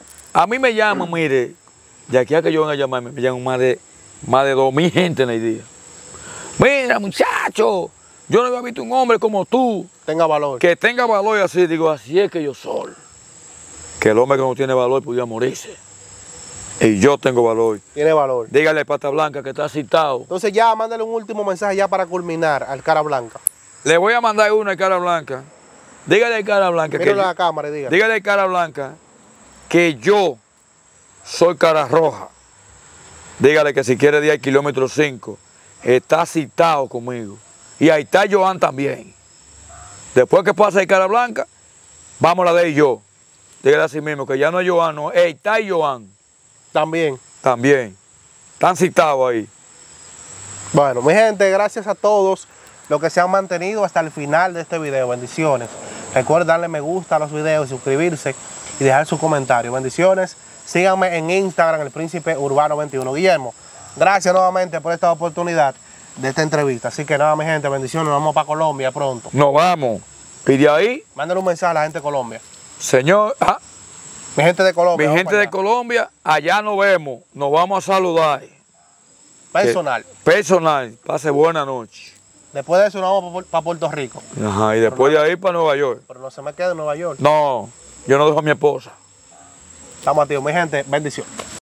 mire, de aquí a que yo venga a llamarme, me llaman más de 2,000 gente en el día. Mira, muchacho, yo no había visto un hombre como tú, Tenga valor. que tenga valor así. Digo, así es que yo soy. Que el hombre que no tiene valor podía morirse. Y yo tengo valor. Tiene valor. Dígale a Pata Blanca que está citado. Entonces ya, mándale un último mensaje ya para culminar al Cara Blanca. Le voy a mandar una a Cara Blanca. Dígale a Cara Blanca que Míralo a la cámara y diga. dígale a Cara Blanca que yo soy cara roja. Dígale que si quiere ir al kilómetro 5, está citado conmigo. Y ahí está Joan también. Después que pase el Cara Blanca, vamos a la de yo. Dígale así mismo que ya no es Joan, no, está Joan También. también. Están citados ahí. Bueno, mi gente, gracias a todos los que se han mantenido hasta el final de este video. Bendiciones. Recuerden darle me gusta a los videos, suscribirse y dejar su comentario. Bendiciones. Síganme en Instagram, El Príncipe Urbano 21. Guillermo, gracias nuevamente por esta oportunidad de esta entrevista. Así que nada, mi gente, bendiciones. Nos vamos para Colombia pronto. Nos vamos. Y de ahí, Mándale un mensaje a la gente de Colombia. señor, Mi gente de Colombia. mi vamos gente para de allá. Colombia, allá nos vemos. Nos vamos a saludar. Personal. Personal. Pase buena noche. Después de eso nos vamos para Puerto Rico. Ajá, y después de ahí para Nueva York. Pero no se me quede en Nueva York. No, yo no dejo a mi esposa. Estamos activos, mi gente. Bendiciones.